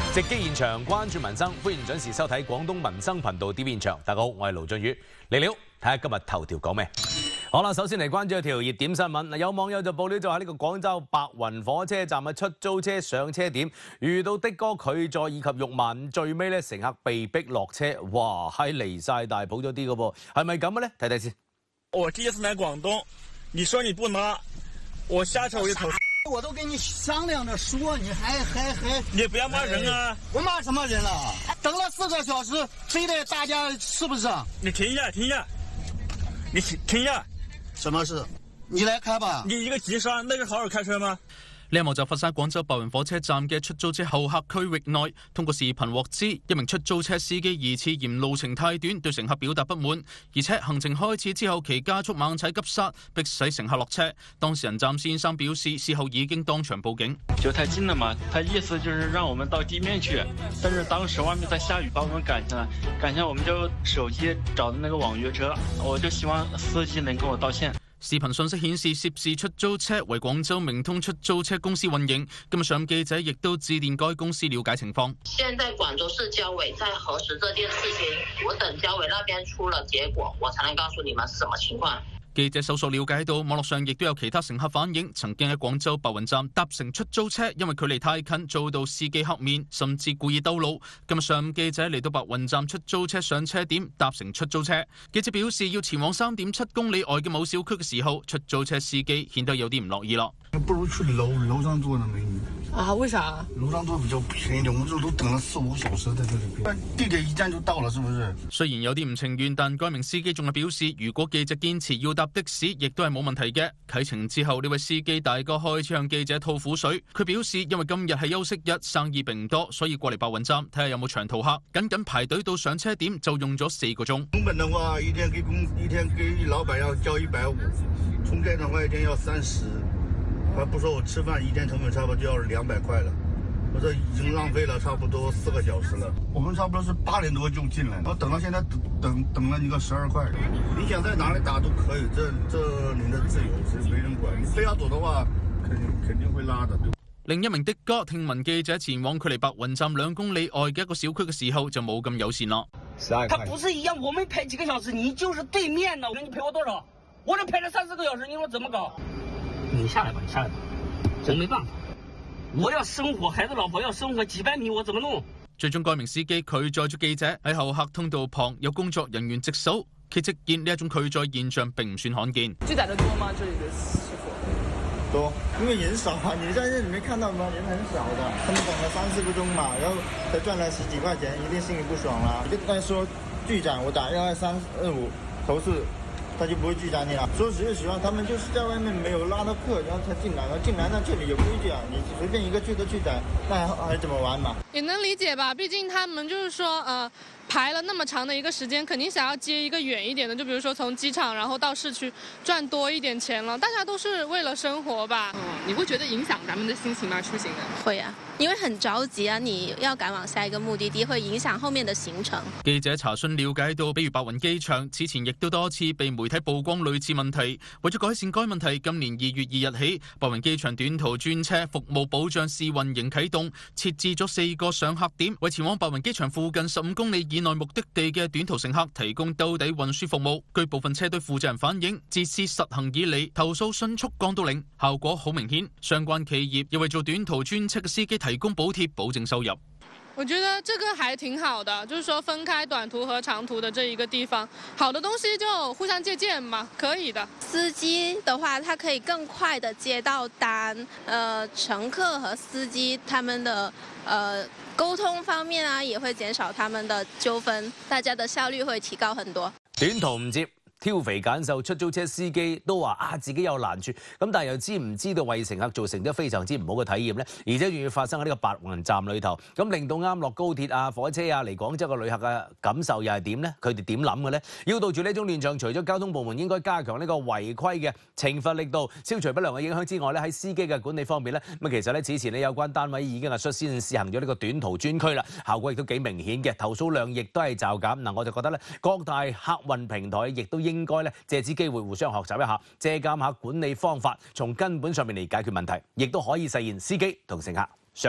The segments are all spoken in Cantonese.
直擊現場，關注民生，歡迎準時收睇廣東民生頻道 TV 現場。大家好，我係盧俊宇，嚟了，睇下今日頭條講咩。好啦，首先嚟關注一條熱點新聞。嗱，有網友就報料就喺呢個廣州白雲火車站嘅出租車上車點遇到的哥拒載以及辱罵，最尾咧乘客被逼落車，哇，係離晒大譜咗啲嘅噃，係咪咁嘅咧？睇睇先。 我第一次來廣東，你說你不拿，我下車我就投訴。 我都跟你商量着說，你還， 你不要罵人啊！ 我罵什麼人了？等了4個小時，非得大家是不是？ 你停一下，停一下，你停一下。 什麼事？你來開吧。 你一個急剎，那是好好開車嗎？ 呢一幕就發生喺廣州白雲火車站嘅出租車候客區域內。通過視頻獲知，一名出租車司機疑似嫌路程太短，對乘客表達不滿，而且行程開始之後，其加速猛踩急剎，迫使乘客落車。當事人湛先生表示，事後已經當場報警。 就太近了嘛，他意思就是讓我們到地面去，但是當時外面在下雨，把我們趕下來，我們就手機找的那個網約車，我就希望司機能跟我道歉。 視頻信息顯示，涉事出租車為廣州明通出租車公司運營。今日上記者亦都致電該公司了解情況。 現在廣州市交委在核實這件事情，我等交委那邊出了結果，我才能告訴你們是什麼情況。 記者搜索了解到，網絡上亦都有其他乘客反映，曾經喺廣州白雲站搭乘出租車，因為距離太近，遭到司機黑面，甚至故意兜路。今日上午記者嚟到白雲站出租車上車點搭乘出租車，記者表示要前往3.7公里外嘅某小區嘅時候，出租車司機顯得有啲唔樂意咯。 不如去樓上坐呢，美女。 啊？為啥？ 樓上坐比較便宜點，我們這都等了4、5小時在這裡，地鐵一站就到了，是不是？ 雖然有啲唔情願，但該名司機仲係表示，如果記者堅持要搭的士，亦都係冇問題嘅。啟程之後，呢位司機大哥開始向記者吐苦水。佢表示，因為今日係休息日，生意並唔多，所以過嚟白雲站睇下有冇長途客，僅排隊到上車點就用咗4個鐘。 成本的話，一天給老闆要交150，充電的話一天要30。還不說我吃飯一天成本差不多就要200塊了，我這已經浪費了差不多4個小時了。我們差不多是8點多就進來，我等到現在等了你個12塊。你想在哪裡打都可以，這你的自由，是沒人管。你非要躲的話，肯定會拉的。 另一名的哥聽聞記者前往距離白雲站2公里外嘅一個小區嘅時候，就冇咁友善啦。 他不是一樣，我們排幾個小時，你就是對面的，你賠我多少？我這排了3、4個小時，你說怎麼搞？你下來吧，你下來吧，真沒辦法。我要生活，孩子老婆要生活，幾百米我怎麼弄？ 最終該名司機拒載咗記者喺候客通道旁有工作人員值守，佢直言呢一種拒載現象並唔算罕見。 拒載得多嗎？這裡的師傅多，因為人少啊，你在這裡面看到嗎？人很少的，他們等了3、4個鐘嘛，然後才賺了10幾塊錢，一定心裡不爽啦。你就跟他說拒載，我打12325投訴。他就不會拒載你了。說實話，他們就是在外面沒有拉到客，然後才進來了。進來那這裡有規矩啊，你隨便一個拒載，那還怎麼玩嘛？ 也能理解吧，畢竟他們就是說，排了那麼長的一個時間，肯定想要接一個遠一點的，就比如說從機場然後到市區賺多一點錢了。大家都是為了生活吧。 你會覺得影響咱們的心情嗎？出行的會啊，因為很着急啊，你要趕往下一個目的地，會影響後面的行程。 記者查詢了解到，比如白雲機場此前亦都多次被媒體曝光類似問題。為咗改善該問題，今年2月2日起，白雲機場短途專車服務保障試運營啟動，設置咗4個上客點，為前往白雲機場附近15公里以內目的地嘅短途乘客提供兜底運輸服務。據部分車隊負責人反映，自試實行以嚟，投訴迅速降到0，效果好明顯。相關企業又為做短途專車嘅司機提供補貼，保證收入。 我覺得這個還挺好的，就是說分開短途和長途的這一個地方，好的東西就互相借鑑嘛，可以的。 司機的話，他可以更快的接到單，乘客和司機他們的溝通方面啊，也會減少他們的糾紛，大家的效率會提高很多。 短途唔接。挑肥揀瘦，出租車司機都話自己有難處，咁但係又知唔知道為乘客造成咗非常之唔好嘅體驗呢？而且仲要發生喺呢個白雲站裏頭，咁令到啱落高鐵啊、火車啊嚟廣州嘅旅客嘅感受又係點呢？佢哋點諗嘅呢？要杜絕呢種亂象，除咗交通部門應該加強呢個違規嘅懲罰力度，消除不良嘅影響之外咧，喺司機嘅管理方面咧，咁其實咧此前咧有關單位已經係率先試行咗呢個短途專區啦，效果亦都幾明顯嘅，投訴量亦都係驟減。嗱，我就覺得咧，各大客運平台亦都應該咧借此機會互相學習一下，借鑑下管理方法，從根本上面嚟解決問題，亦都可以實現司機同乘客雙贏。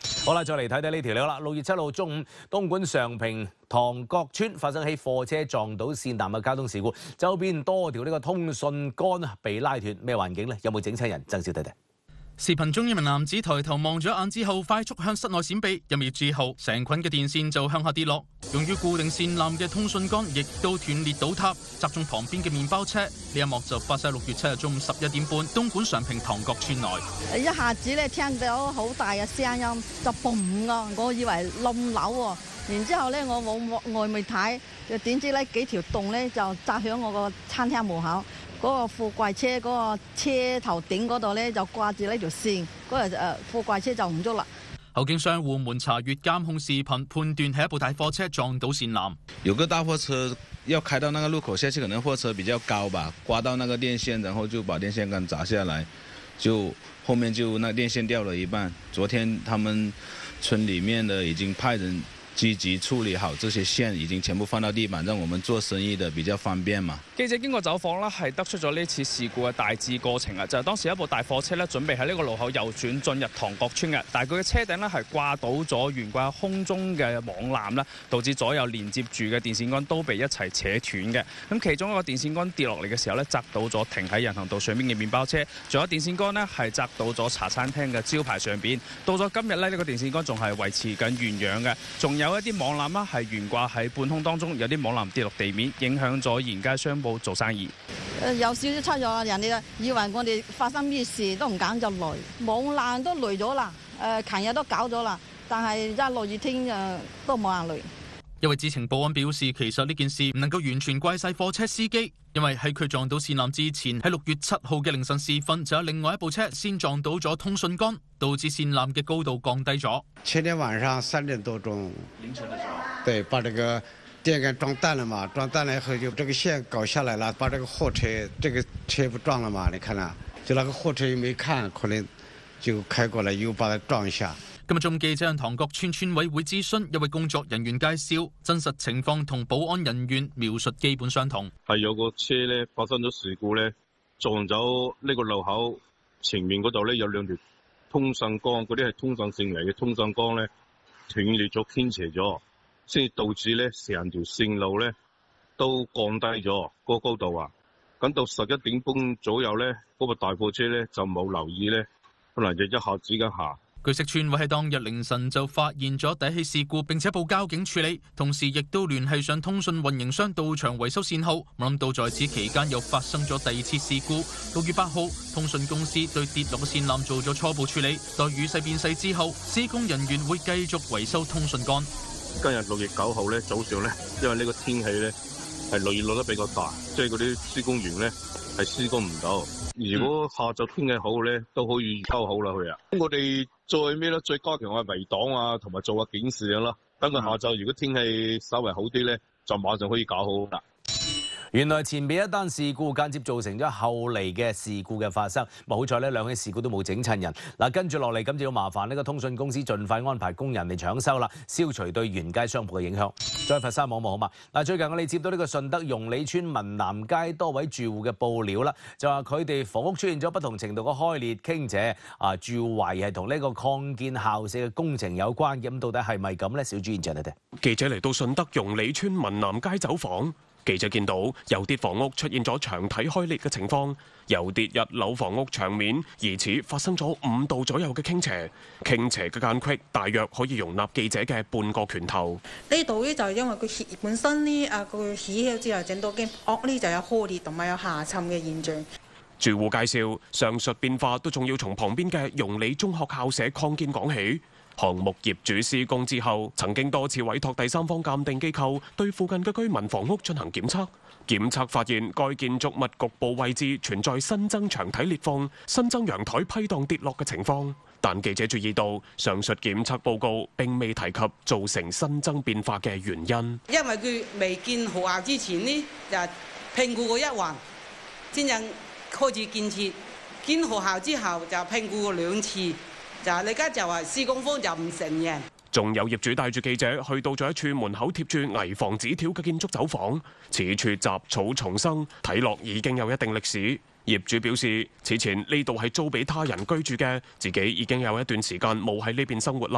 好啦，再嚟睇睇呢條料啦。6月7號中午，東莞常平塘角村發生起貨車撞到線纜嘅交通事故，周邊多條呢個通訊桿被拉斷，咩環境呢？有冇整親人？曾少睇睇。 視頻中一名男子抬頭望咗一眼之後，快速向室內閃避。1秒之後，成捆嘅電線就向下跌落，用於固定線纜嘅通訊桿亦都斷裂倒塌，砸中旁邊嘅麵包車。呢一幕就發生喺6月7日中午11點半，東莞常平塘角村內。 一下子咧聽到好大嘅聲音，就嘣啊！我以為冧樓喎。然之後咧，我往外面睇，就點知咧幾條洞咧就砸響我個餐廳門口。嗰個貨櫃車嗰個車頭頂嗰度咧就掛住呢條線，嗰個貨櫃車就唔喐啦。 後經商戶們查閲監控視頻，判斷係一部大貨車撞到線纜。 有個大貨車要開到那個路口下去，可能貨車比較高吧，刮到那個電線，然後就把電線桿砸下來，就後面就那電線掉了一半。昨天他們村裡面的已經派人積極處理好，這些線已經全部放到地板，讓我們做生意的比較方便嘛。 記者經過走訪啦，係得出咗呢次事故嘅大致過程啊，就係當時一部大貨車咧準備喺呢個路口右轉進入塘角村嘅，但係佢嘅車頂咧係掛倒咗懸掛喺空中嘅網纜啦，導致左右連接住嘅電線桿都被一齊扯斷嘅。咁其中一個電線桿跌落嚟嘅時候咧，砸到咗停喺人行道上邊嘅麵包車，仲有電線桿呢係砸到咗茶餐廳嘅招牌上邊。到咗今日咧，呢個電線桿仲係維持緊原樣嘅，仲有一啲網纜啦係懸掛喺半空當中，有啲網纜跌落地面，影響咗沿街商鋪做生意。 有少少出咗，人哋以為我哋發生咩事都唔敢就嚟，網纜都嚟咗啦。琴日都搞咗啦，但係一落雨天都冇人嚟。 一位知情保安表示，其實呢件事唔能夠完全怪晒貨車司機，因為喺佢撞到線纜之前，喺6月7號嘅凌晨時分，就有另外一部車先撞到咗通訊桿，導致線纜嘅高度降低咗。 前天晚上3點多鐘， 凌晨的時候， 對，把這個電桿撞斷了嘛，撞斷了以後就這個線搞下來了，把這個貨車這個車不撞了嘛？你看啦，就那個貨車又沒看，可能就開過來又把它撞一下。 今日中記者向塘角村村委會諮詢，一位工作人員介紹真實情況同保安人員描述基本相同。 係有個車咧發生咗事故咧，撞咗呢個路口前面嗰度咧有兩條通訊桿，嗰啲係通訊線嚟嘅通訊桿咧斷裂咗傾斜咗，先至導致咧成條線路咧都降低咗個高度啊。咁到11點半左右咧，嗰個大貨車咧就冇留意咧，可能就一下子咁下。 據悉，村委喺當日凌晨就發現咗第一起事故，並且報交警處理，同時亦都聯繫上通訊運營商到場維修線後。冇諗到在此期間又發生咗第二次事故。6月8號，通訊公司對跌落嘅線纜做咗初步處理，待雨勢變細之後，施工人員會繼續維修通訊桿。 今日6月9號咧早上咧，因為呢個天氣咧係落雨落得比較大，即係嗰啲施工員咧係施工唔到。如果下晝天氣好咧，都可以修好啦佢啊。我哋再咩咧？再加強下圍擋啊，同埋做下警示啦。等佢下晝如果天氣稍微好啲咧，就馬上可以搞好啦。 原來前面一單事故間接造成咗後嚟嘅事故嘅發生，好彩呢兩起事故都冇整親人。嗱，跟住落嚟咁就要麻煩呢個通訊公司盡快安排工人嚟搶修啦，消除對沿街商鋪嘅影響。再佛山望望好嘛？嗱，最近我哋接到呢個順德容里村文南街多位住戶嘅報料啦，就話佢哋房屋出現咗不同程度嘅開裂傾斜，住戶懷疑係同呢個擴建校舍嘅工程有關嘅，咁到底係咪咁呢？小主現場睇睇。 記者嚟到順德容里村文南街走訪。記者見到有啲房屋出現咗牆體開裂嘅情況，有啲1樓房屋牆面疑似發生咗5度左右嘅傾斜，傾斜嘅間隙大約可以容納記者嘅半個拳頭。 呢度呢就因為佢本身呢佢起咗之後整到間屋呢就有開裂同埋有下沉嘅現象。 住戶介紹，上述變化都仲要從旁邊嘅容里中學校舍擴建講起。項目業主施工之後，曾經多次委託第三方鑑定機構對附近嘅居民房屋進行檢測。檢測發現該建築物局部位置存在新增牆體裂縫、新增陽台批盪跌落嘅情況。但記者注意到，上述檢測報告並未提及造成新增變化嘅原因。 因為佢未建學校之前呢，就評估過一環，先至開始建設。建學校之後就評估過2次。就你而家就話施工方就唔承認。 仲有業主帶住記者去到咗一處門口貼住危房紙條嘅建築走訪，此處雜草叢生，睇落已經有一定歷史。業主表示，此前呢度係租俾他人居住嘅，自己已經有一段時間冇喺呢邊生活啦。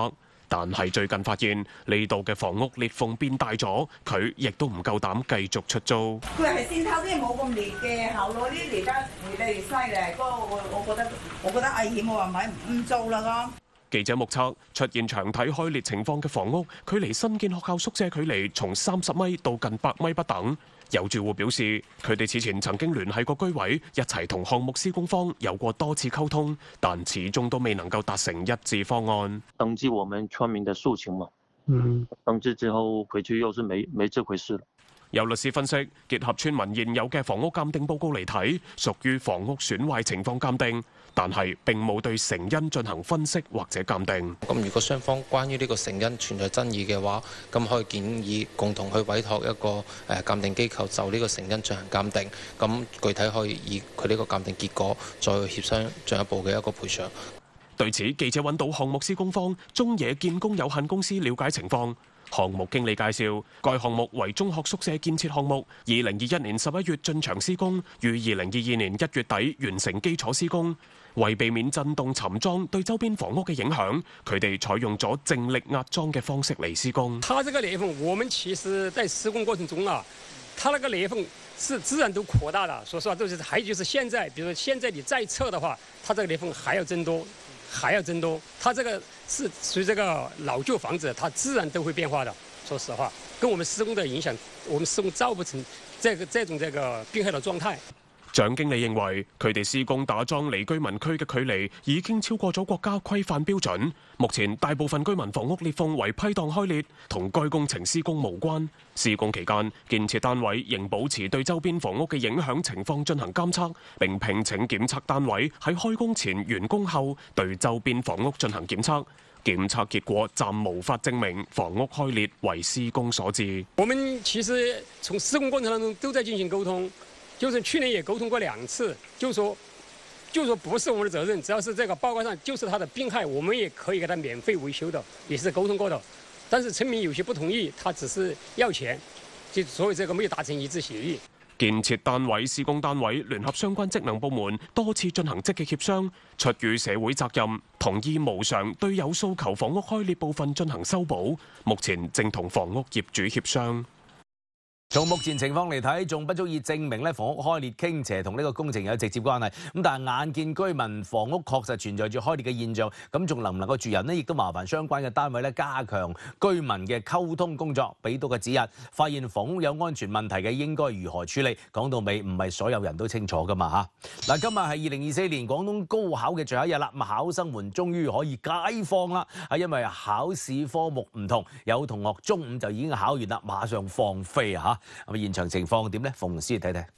但係最近發現呢度嘅房屋裂縫變大咗，佢亦都唔夠膽繼續出租。 佢係先偷啲冇咁裂嘅，後攞啲裂得越嚟越犀利。不過我覺得危險，我話咪唔做啦咯。 記者目測出現牆體開裂情況嘅房屋，距離新建學校宿舍距離從30米到近100米不等。有住戶表示，佢哋此前曾經聯繫過居委，一齊同項目施工方有過多次溝通，但始終都未能夠達成一致方案。 登記我們村民的訴求嘛，登記之後回去又是沒這回事了。 有律師分析，結合村民現有嘅房屋鑑定報告嚟睇，屬於房屋損壞情況鑑定，但係並冇對成因進行分析或者鑑定。 咁如果雙方關於呢個成因存在爭議嘅話，咁可以建議共同去委託一個鑑定機構就呢個成因進行鑑定。咁具體可以以佢呢個鑑定結果再去協商進一步嘅一個賠償。 對此，記者揾到項目施工方中野建工有限公司了解情況。項目經理介紹，該項目為中學宿舍建設項目，2021年11月進場施工，於2022年1月底完成基礎施工。為避免震動沉樁對周邊房屋嘅影響，佢哋採用咗靜力壓樁嘅方式嚟施工。 它這個裂縫，我們其實在施工過程中啊，它那個裂縫是自然都擴大的。說實話，就是還有就是現在，比如說現在你再測的話，它這個裂縫還要增多。它這個是屬於這個老舊房子，它自然都會變化的。說實話，跟我們施工的影響，我們施工造不成這種變化的狀態。 蔣經理認為，佢哋施工打樁離居民區嘅距離已經超過咗國家規範標準。目前大部分居民房屋裂縫為批盪開裂，同該工程施工無關。施工期間，建設單位仍保持對周邊房屋嘅影響情況進行監測，並聘請檢測單位喺開工前、完工後對周邊房屋進行檢測。檢測結果暫無法證明房屋開裂為施工所致。 我們其實從施工過程當中都在進行溝通。就是去年也溝通過2次，就說不是我們的責任，只要是這個報告上就是它的病害，我們也可以給它免費維修的，也是溝通過的。但是村民有些不同意，他只是要錢，就所以這個沒有達成一致協議。 建設單位、施工單位聯合相關職能部門多次進行積極協商，出於社會責任，同意無償對有訴求房屋開裂部分進行修補。目前正同房屋業主協商。 從目前情況嚟睇，仲不足以證明房屋開裂傾斜同呢個工程有直接關係。咁但係眼見居民房屋確實存在住開裂嘅現象，咁仲能唔能夠住人呢？亦都麻煩相關嘅單位加強居民嘅溝通工作，俾到個指引。發現房屋有安全問題嘅，應該如何處理？講到尾，唔係所有人都清楚噶嘛嚇。今日係2024年廣東高考嘅最後一日啦，考生們終於可以解放啦。因為考試科目唔同，有同學中午就已經考完啦，馬上放飛嚇。咁現場情況點呢？馮師睇睇。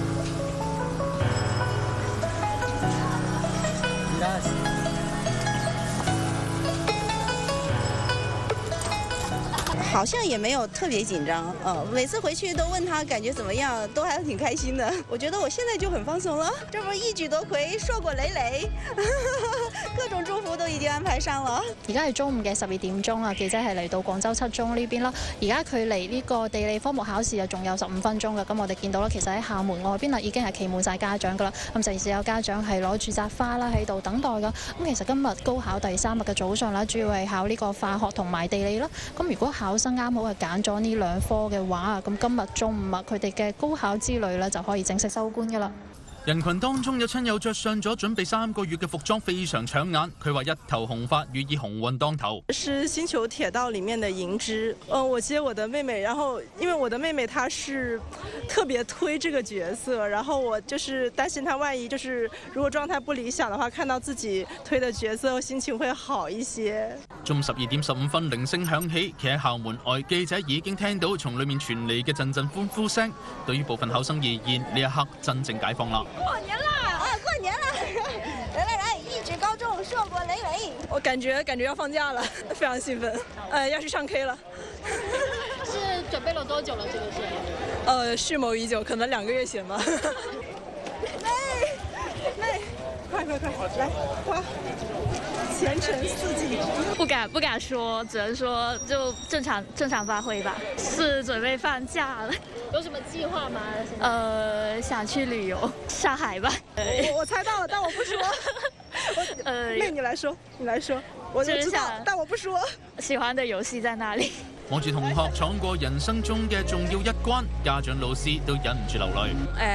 好像也沒有特別緊張，每次回去都問他感覺怎麼樣，都還挺開心的。我覺得我現在就很放鬆了，這不一舉奪魁，碩果累累，各種祝福都已經安排上了。 而家係中午嘅12點鐘啊，記者係嚟到廣州7中呢邊啦。而家距離呢個地理科目考試啊，仲有15分鐘嘅。咁我哋見到啦，其實喺校門外邊啊，已經係企滿晒家長噶啦。咁甚至有家長係攞住紮花啦喺度等待噶。咁其實今日高考第3日嘅早上啦，主要係考呢個化學同埋地理啦。咁如果考生啱好係揀咗呢2科嘅話，咁今日中午佢哋嘅高考之旅咧就可以正式收官噶啦。 人群當中有親友着上咗準備3個月嘅服裝，非常搶眼。佢話一頭紅髮，寓意鴻運當頭。 是星球鐵道裡面的銀枝，我接我的妹妹，然後因為我的妹妹她是特別推這個角色，然後我就是擔心她萬一就是如果狀態不理想的話，看到自己推的角色，心情會好一些。 中午12點15分，鈴聲響起，企喺校門外，記者已經聽到從裡面傳嚟嘅陣陣歡呼聲。對於部分考生而言，呢一刻真正解放啦！ 過年啦！過年啦！來，一舉高中，碩果累累。 我感覺要放假了，非常興奮。要去唱 K 了。 是準備了多久了？這個蓄謀已久，可能2個月前吧。累，快，來，花。前程似錦。 不敢說，只能說就正常發揮吧。是準備放假了。 有什麼計劃嗎？ 想去旅遊，上海吧。 我猜到了，但我不說。 那你来说，我就知道，但我不說。 喜歡的遊戲在哪裡？ 望住同學闖過人生中嘅重要一關，家長老師都忍唔住流淚。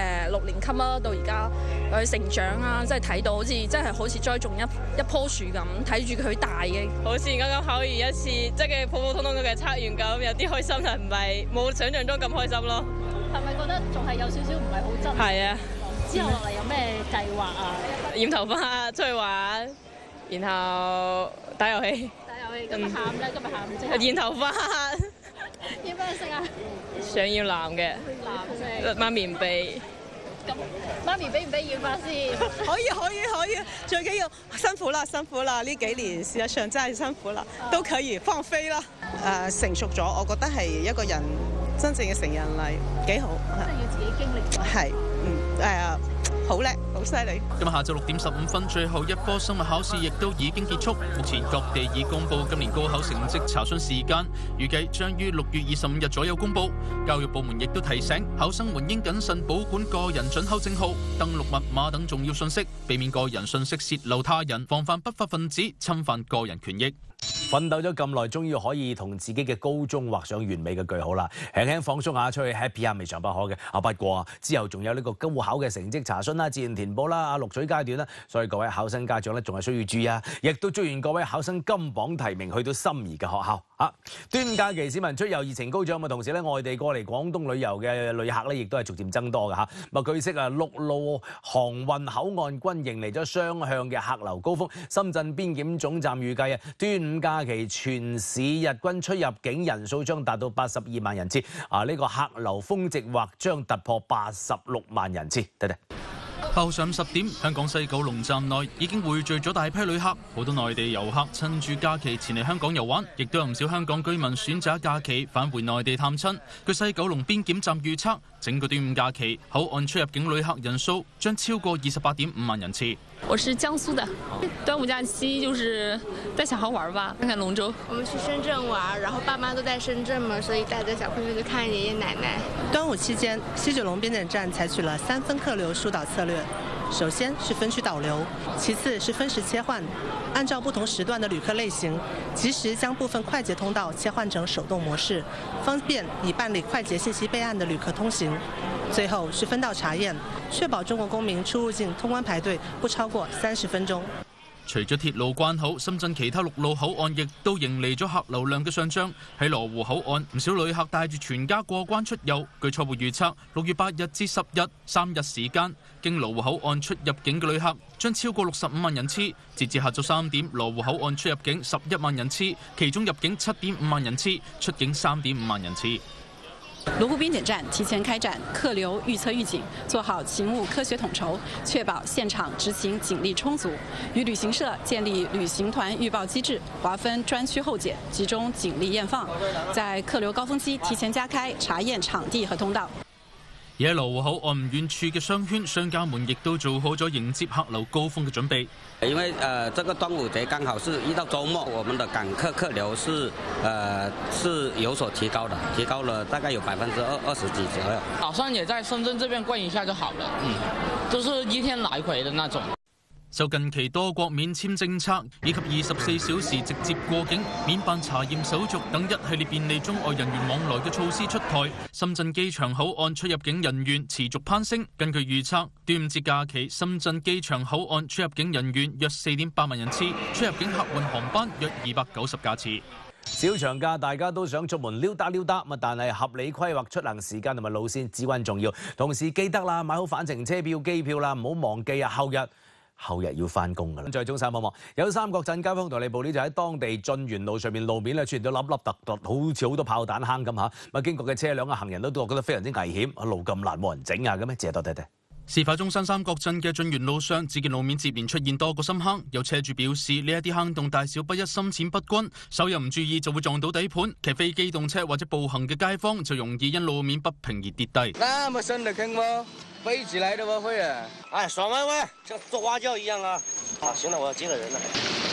6年級啦，到而家佢成長啊，即係睇到好似栽種一棵樹咁，睇住佢大嘅。 好似啱啱考完一次，即係普普通通嘅測完咁，有啲開心，但唔係冇想象中咁開心咯。 係咪覺得仲係有少少唔係好真？ 係啊。 之後落嚟有咩計劃啊？ 染頭髮、出去玩，然後打遊戲。 今日下午咧，即係染頭髮。 要咩色啊？ 想要藍嘅。藍色。孖棉被。 咁媽咪俾唔俾染髮先？ 可以，最緊要辛苦啦！呢幾年事實上真係辛苦啦，都可以放飛啦。成熟咗，我覺得係一個人真正嘅成人禮，幾好。 即係要自己經歷咗。 係，好叻，好犀利。 今日下晝6點15分，最後一科生物考試亦都已經結束。目前各地已公布今年高考成績查詢時間，預計將於6月25日左右公布。教育部門亦都提醒考生們應謹慎保管個人准考證號、登錄密碼等重要信息，避免個人信息泄漏他人，防範不法分子侵犯個人權益。 奮鬥咗咁耐，終於可以同自己嘅高中畫上完美嘅句號啦！輕輕放鬆下，出去 happy 下未嘗不可嘅。不過之後仲有呢個高考嘅成績查詢啦、自然填報啦、錄取階段啦，所以各位考生家長咧仲係需要注意啊！亦都祝願各位考生金榜題名，去到心儀嘅學校啊！端午假期市民出遊熱情高漲，同時咧外地過嚟廣東旅遊嘅旅客咧，亦都係逐漸增多嘅嚇。據悉啊，陸路航運口岸均迎嚟咗雙向嘅客流高峰。深圳邊檢總站預計啊，端午假期全市日均出入境人數將達到82萬人次，呢個客流峰值或將突破86萬人次。睇睇。 後上10點，香港西九龍站內已經匯聚咗大批旅客，好多內地遊客趁住假期前嚟香港遊玩，亦都有唔少香港居民選擇假期返回內地探親。據西九龍邊檢站預測，整個端午假期口岸出入境旅客人數將超過28.5萬人次。 我是江蘇的，端午假期就是帶小孩玩吧，看看龍舟。 我們去深圳玩，然後爸媽都在深圳嘛，所以帶着小朋友去看爺爺奶奶。 端午期間，西九龍邊檢站採取了3分客流疏導策略。首先是分區導流，其次是分時切換，按照不同時段的旅客類型，及時將部分快捷通道切換成手動模式，方便已辦理快捷信息備案的旅客通行。最後是分道查驗，確保中國公民出入境通關排隊不超過30分鐘。 除咗鐵路關口，深圳其他陸路口岸亦都迎嚟咗客流量嘅上漲。喺羅湖口岸，唔少旅客帶住全家過關出遊。據初步預測，6月8日至10日3日時間，經羅湖口岸出入境嘅旅客將超過65萬人次。截至下晝3點，羅湖口岸出入境11萬人次，其中入境7.5萬人次，出境3.5萬人次。 羅湖邊檢站提前開展客流預測預警，做好勤務科學統籌，確保現場執勤警力充足。與旅行社建立旅行團預報機制，劃分專區候檢，集中警力驗放，在客流高峰期提前加開查驗場地和通道。 而喺羅湖口岸唔遠處嘅商圈，商家們亦都做好咗迎接客流高峰嘅準備。 因為這個端午節剛好是遇到週末，我們的港客流是有所提高的，提高了大概有20%幾左右。 打算也在深圳這邊逛一下就好了，就是一天來回的那種。 就近期多國免簽政策以及24小時直接過境、免辦查驗手續等一系列便利中外人員往來嘅措施出台，深圳機場口岸出入境人員持續攀升。根據預測，端午節假期深圳機場口岸出入境人員約4.8萬人次，出入境客運航班約290架次。 小長假大家都想出門溜達溜達，但係合理規劃出行時間同埋路線至關重要。同時記得啦，買好返程車票、機票啦，唔好忘記啊，後日要翻工㗎啦。再中山望望，有三角鎮街坊同你報呢，就喺當地晉源路上面路面咧出現咗凹凹凸凸，好似好多炮彈坑咁嚇。經過嘅車輛啊、行人都覺得非常之危險，路咁難冇人整啊咁咩？借多睇睇。 事發中山三角鎮嘅晉源路上，只見路面接連出現多個深坑，有車主表示呢一啲坑洞大小不一、深淺不均，手又唔注意就會撞到底盤。騎非機動車或者步行嘅街坊就容易因路面不平而跌低。 那麼深的坑嗎？飛起來的嗎？會啊！哎，爽歪歪，像坐蛙叫一樣啊！啊，行了，我要接個人了。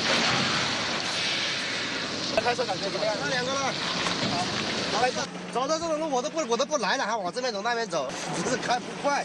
開車感覺怎麼樣？那兩個了。好，走到這種路我都不來了，還往這邊走那邊走，只是開不快。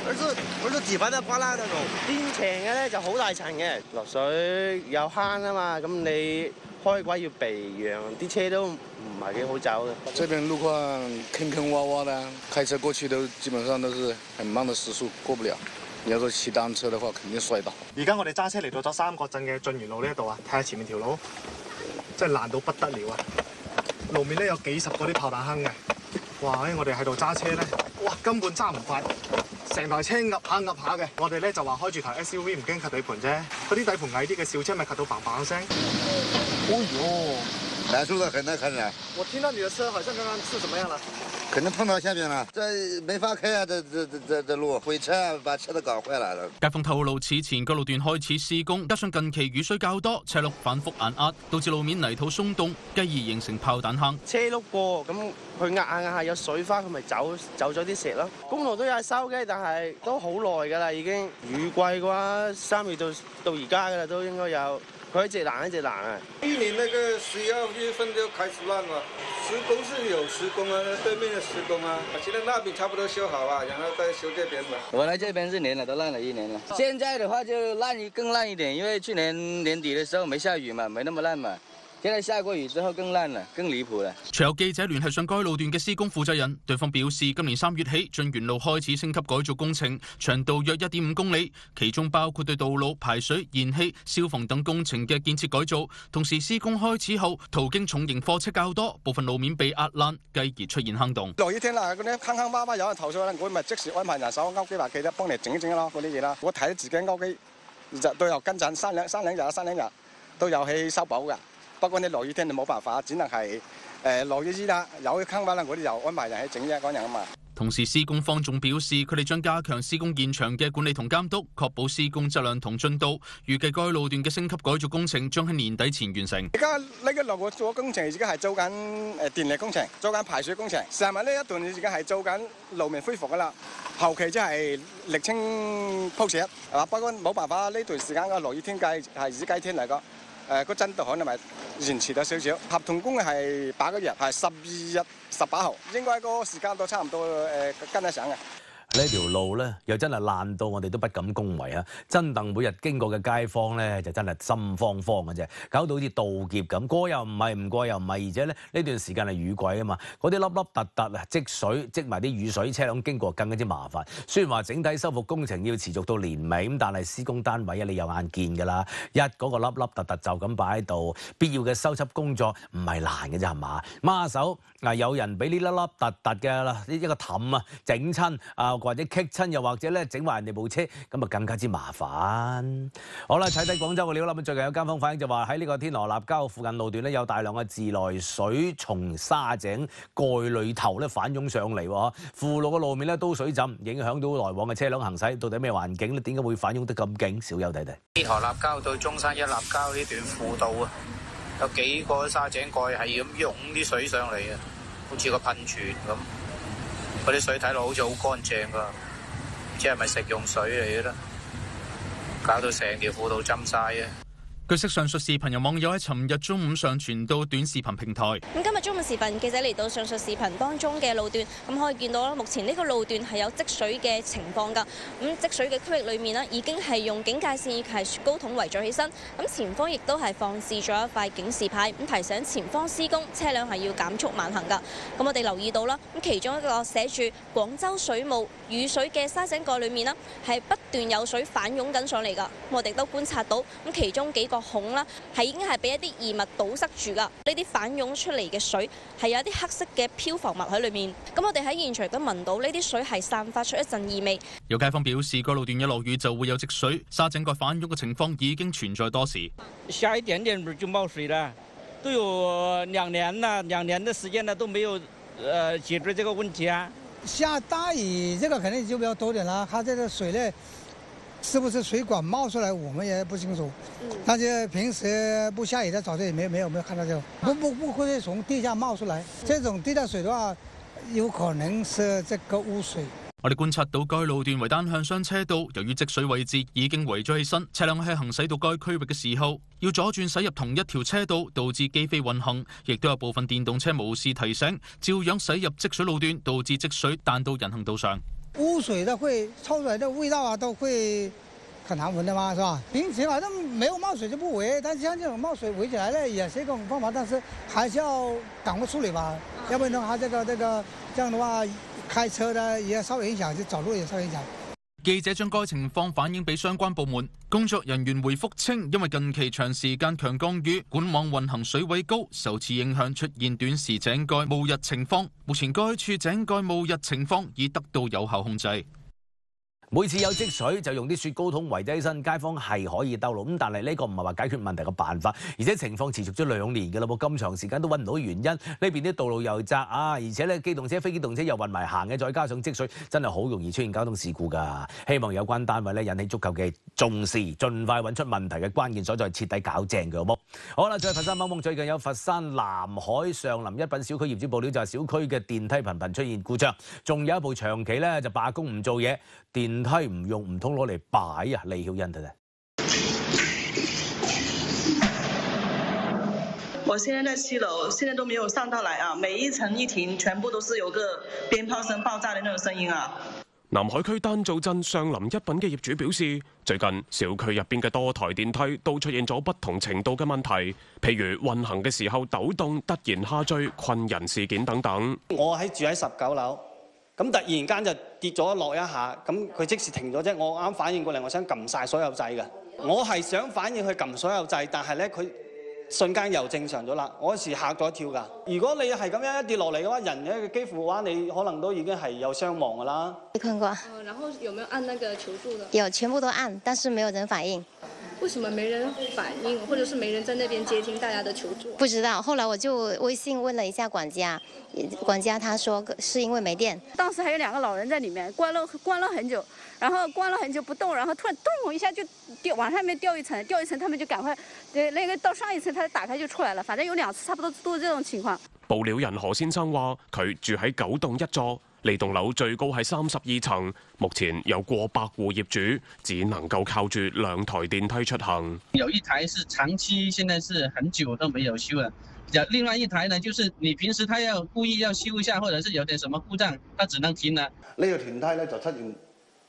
我都自把得瓜啦嗰度。邊斜嘅咧就好大層嘅，落水有慳啊嘛，咁你開軌要避讓，啲車都唔係幾好走嘅。 這邊路況坑坑洼洼的，開車過去都基本上都是很慢的時速，過不了。你要說騎單車的話，肯定摔倒。 而家我哋揸車嚟到咗三角鎮嘅晉源路呢一度啊，睇下前面條路，真係爛到不得了啊！路面咧有幾十個啲炮彈坑嘅，哇！我哋喺度揸車咧，哇，根本揸唔快，成台車壓下嘅。我哋咧就話開住台 SUV 唔驚及底盤啫，嗰啲底盤矮啲嘅小車咪及到嘭嘭聲。哦喲， 難受得很啊，看着。 我聽到你的車好像剛剛是怎麼樣了？ 可能碰到下邊了，這沒法開啊！這路毀車啊，把車都搞壞了。 街坊透露，此前個路段開始施工，加上近期雨水較多，車轆反覆硬壓，導致路面泥土鬆動，繼而形成炮彈坑。 車轆過咁佢壓下有水花，佢咪走咗啲石咯。公路都有收嘅，但係都好耐㗎啦，已經雨季嘅話，3月到而家㗎啦，都應該有。佢一直爛啊！ 一年那個11月份就開始爛了，施工是有施工啊，對面的施工啊，現在那邊差不多修好啊，然後再修這邊嘛。 我來這邊是年了，都爛了1年了。現在的話就更爛一點，因為去年年底的時候沒下雨嘛，沒那麼爛嘛。現在下過雨之後更爛了，更離譜了。 隨有記者聯繫上該路段嘅施工負責人，對方表示，今年3月起，晉源路開始升級改造工程，長度約1.5公里，其中包括對道路、排水、燃氣、消防等工程嘅建設改造。同時，施工開始後，途經重型貨車較多，部分路面被壓爛，繼而出現坑洞。 落雨天啦，嗰啲坑坑洼洼有人投訴啦，我咪即時安排人手勾機話記得幫你整一整咯，嗰啲嘢啦。我睇自己勾機都有跟陣三兩日都有去修補㗎。不過你落雨天你冇辦法，只能係落雨啦，有坑位啦，我哋就安排人去整啫，嗰樣啊嘛。 同時，施工方仲表示，佢哋將加強施工現場嘅管理同監督，確保施工質量同進度。預計該路段嘅升級改造工程將喺年底前完成。 而家呢個路做工程，而家係做緊電力工程，做緊排水工程。成日呢一段而家係做緊路面恢復噶啦，後期即係瀝青鋪設，係嘛？不過冇辦法，呢段時間嘅落雨天計係雨季天嚟個。個進度可能咪延遲咗少少，合同工係8個月，係12月18號，應該個時間都差唔多跟得上嘅。 呢條路咧又真係爛到我哋都不敢恭維啊！真戥每日經過嘅街坊咧就真係心慌慌嘅啫，搞到好似盜劫咁，過又唔係，唔過又唔係，而且咧呢段時間係雨季啊嘛，嗰啲凹凹凸凸啊積水積埋啲雨水，車輛經過更加之麻煩。雖然話整體修復工程要持續到年尾咁，但係施工單位啊你有眼見㗎啦，嗰個凹凹凸凸就咁擺喺度，必要嘅修葺工作唔係難嘅啫係嘛？孖手有人俾呢凹凹凸凸嘅啦，一個氹啊整親啊！或者棘親，又或者咧整壞人哋部車，咁啊更加之麻煩。好啦，睇睇廣州嘅料啦。咁最近有街坊反映就話喺呢個天河立交附近路段咧，有大量嘅自來水從沙井蓋裏頭咧反湧上嚟喎。附路嘅路面咧都水浸，影響到來往嘅車輛行駛。到底咩環境咧？點解會反湧得咁勁？小友睇睇。 天河立交到中山一立交呢段輔道啊，有幾個沙井蓋係咁湧啲水上嚟啊，好似個噴泉咁。嗰啲水睇落好似好乾淨㗎，唔知係咪食用水嚟嘅啦，搞到成條輔道浸晒啊！ 據悉，上述視頻由網友喺尋日中午上傳到短視頻平台。 咁今日中午時分，記者嚟到上述視頻當中嘅路段，咁可以見到啦，目前呢個路段係有積水嘅情況㗎。咁積水嘅區域裏面呢，已經係用警戒線以及雪糕筒圍咗起身。咁前方亦都係放置咗一塊警示牌，咁提醒前方施工車輛係要減速慢行㗎。咁我哋留意到啦，咁其中一個寫住廣州水務雨水嘅沙井蓋裏面呢，係不斷有水反湧緊上嚟㗎。我哋都觀察到，咁其中幾個孔啦，係已經係俾一啲異物堵塞住㗎。呢啲反湧出嚟嘅水係有一啲黑色嘅漂浮物喺裏面。咁我哋喺現場都聞到呢啲水係散發出一陣異味。 有街坊表示，該路段一落雨就會有積水，沙井蓋反湧嘅情況已經存在多時。 下一點點就冒水啦，都有2年啦，2年的時間啦，都沒有解決這個問題啊。 下大雨，這個肯定就比較多點啦。它這個水呢，是不是水管冒出來，我們也不清楚。但是平時不下雨的早就也沒有看到這個，不會從地下冒出來。這種地下水的話，有可能是這個污水。 我哋觀察到該路段為單向雙車道，由於積水位置已經圍咗起身，車輛喺行駛到該區域嘅時候，要左轉駛入同一條車道，導致機非運行。亦都有部分電動車無視提醒，照樣駛入積水路段，導致積水彈到人行道上。 污水的會抽出來的味道啊，都會很難聞的嘛，是吧？平時反正沒有冒水就不圍，但是像這種冒水圍起來呢，也是一種方法，但是還是要趕快處理吧，要不然的話，這樣的話，開車的也受影響，就走路也受影響。 記者將該情況反映俾相關部門，工作人員回覆稱，因為近期長時間強降雨，管網運行水位高，受此影響出現短時井蓋冒溢情況。目前該處井蓋冒溢情況已得到有效控制。 每次有積水就用啲雪糕桶圍低身，街坊係可以兜路咁，但係呢個唔係話解決問題嘅辦法，而且情況持續咗2年㗎啦喎，咁長時間都揾唔到原因。呢邊啲道路又窄啊，而且咧機動車、非機動車又混埋行嘅，再加上積水，真係好容易出現交通事故㗎。希望有關單位咧引起足夠嘅重視，盡快揾出問題嘅關鍵所在，徹底搞正佢好冇？好啦，再佛山某最近有佛山南海上林一品小區業主報料，就係小區嘅電梯頻頻出現故障，仲有一部長期咧就罷工唔做嘢。電梯唔用唔通攞嚟擺啊！李曉欣睇睇。 我現在在7樓，現在都沒有上到來啊！每一層一停，全部都是有個鞭炮聲爆炸的那種聲音啊！ 南海區丹灶鎮上林一品嘅業主表示，最近小區入邊嘅多台電梯都出現咗不同程度嘅問題，譬如運行嘅時候抖動、突然下墜、困人事件等等。 我住喺19樓。咁突然間就跌咗落一下，咁佢即時停咗啫。我啱反應過嚟，我想撳晒所有掣嘅。我係想反應去撳所有掣，但係咧佢瞬間又正常咗啦。我嗰時嚇咗一跳㗎。如果你係咁樣一跌落嚟嘅話，人嘅肌膚嘅話，你可能都已經係有傷亡㗎啦。 沒看過。 然後有沒有按那個求助的？ 有，全部都按，但是沒有人反應。 為什麼沒人反應，或者是沒人在那邊接聽大家的求助？ 不知道，後來我就微信問了一下管家，管家他說是因為沒電。 當時還有2個老人在裡面，關了很久，然後關了很久不動，然後突然咚一下就往上面掉一層，他們就趕快，那個到上一層，他打開就出來了。反正有2次，差不多都是這種情況。 報料人何先生話：佢住喺9棟1座。呢棟樓最高係32層，目前有過百戶業主，只能夠靠住2台電梯出行。 有一台是長期，現在是很久都沒有修了。另外一台呢，就是你平時他要故意要修一下，或者是有點什麼故障，他只能停了。 呢個電梯咧就出現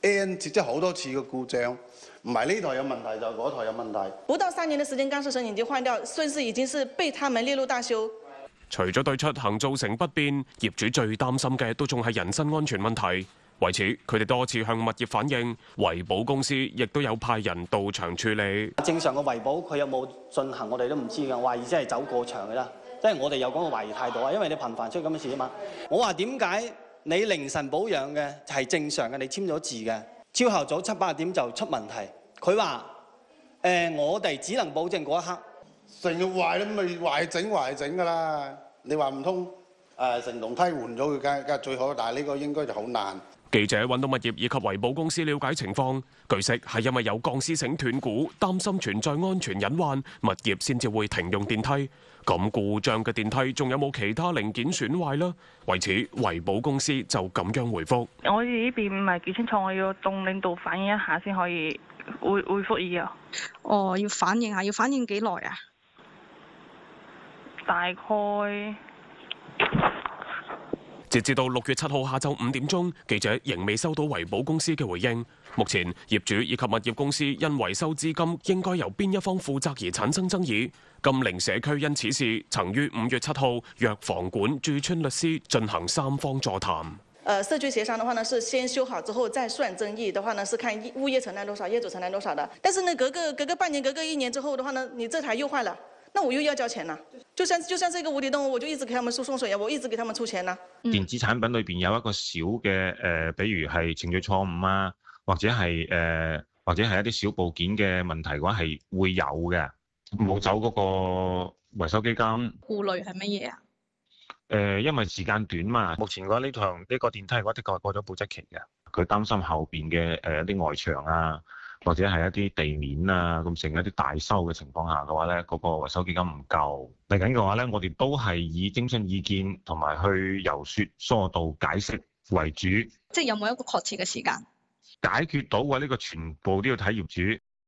N 次，即係好多次嘅故障，唔係呢台有問題就嗰台有問題。 不到3年嘅時間，鋼絲繩已經換掉，算是已經是被他們列入大修。 除咗對出行造成不便，業主最擔心嘅都仲係人身安全問題。為此，佢哋多次向物業反映，維保公司亦都有派人到場處理。 正常嘅維保佢有冇進行，我哋都唔知㗎，懷疑即係走過場㗎啦。即係我哋有講過懷疑態度啊，因為你頻繁出咁嘅事啊嘛。我話點解你凌晨保養嘅係正常嘅，你簽咗字嘅，朝後早7、8點就出問題。佢話我哋只能保證嗰一刻。 成日壞都咪壞整㗎啦！你話唔通成棟梯換咗佢，梗係最好，但係呢個應該就好難。 記者揾到物業以及維保公司了解情況，據悉係因為有鋼絲繩斷估，擔心存在安全隱患，物業先至會停用電梯。咁故障嘅電梯仲有冇其他零件損壞呢？為此，維保公司就咁樣回覆： 我哋呢邊唔係幾清楚，我要同領導反映一下先可以回覆依啊。 哦，要反映下，要反映幾耐啊？大概截至到6月7號下晝5點鐘，記者仍未收到維保公司嘅回應。目前業主以及物業公司因維修資金應該由邊一方負責而產生爭議。金陵社區因此事曾於5月7號約房管駐村律師進行3方座談。 社區協商的話呢，是先修好之後再算爭議的話呢，是看物業承擔多少，業主承擔多少的。但是呢，隔個半年、隔個1年之後的話呢，你這台又壞了。那我又要交錢啦，就像是一個無底洞，我就一直給他們輸送水啊，我一直給他們出錢啦。 電子產品裏邊有一個小嘅比如係程序錯誤啊，或者係一啲小部件嘅問題嘅話係會有嘅，冇走嗰個維修基金。 顧慮係乜嘢啊？ 因為時間短嘛，目前嘅話呢個電梯嘅話的確係過咗保質期嘅，佢擔心後邊嘅一啲外牆啊。或者係一啲地面啊，咁成一啲大修嘅情況下嘅話咧，嗰個維修基金唔夠。嚟緊嘅話咧，我哋都係以徵詢意見同埋去遊說疏導解釋為主。 即係有冇一個確切嘅時間？ 解決到嘅呢個全部都要睇業主。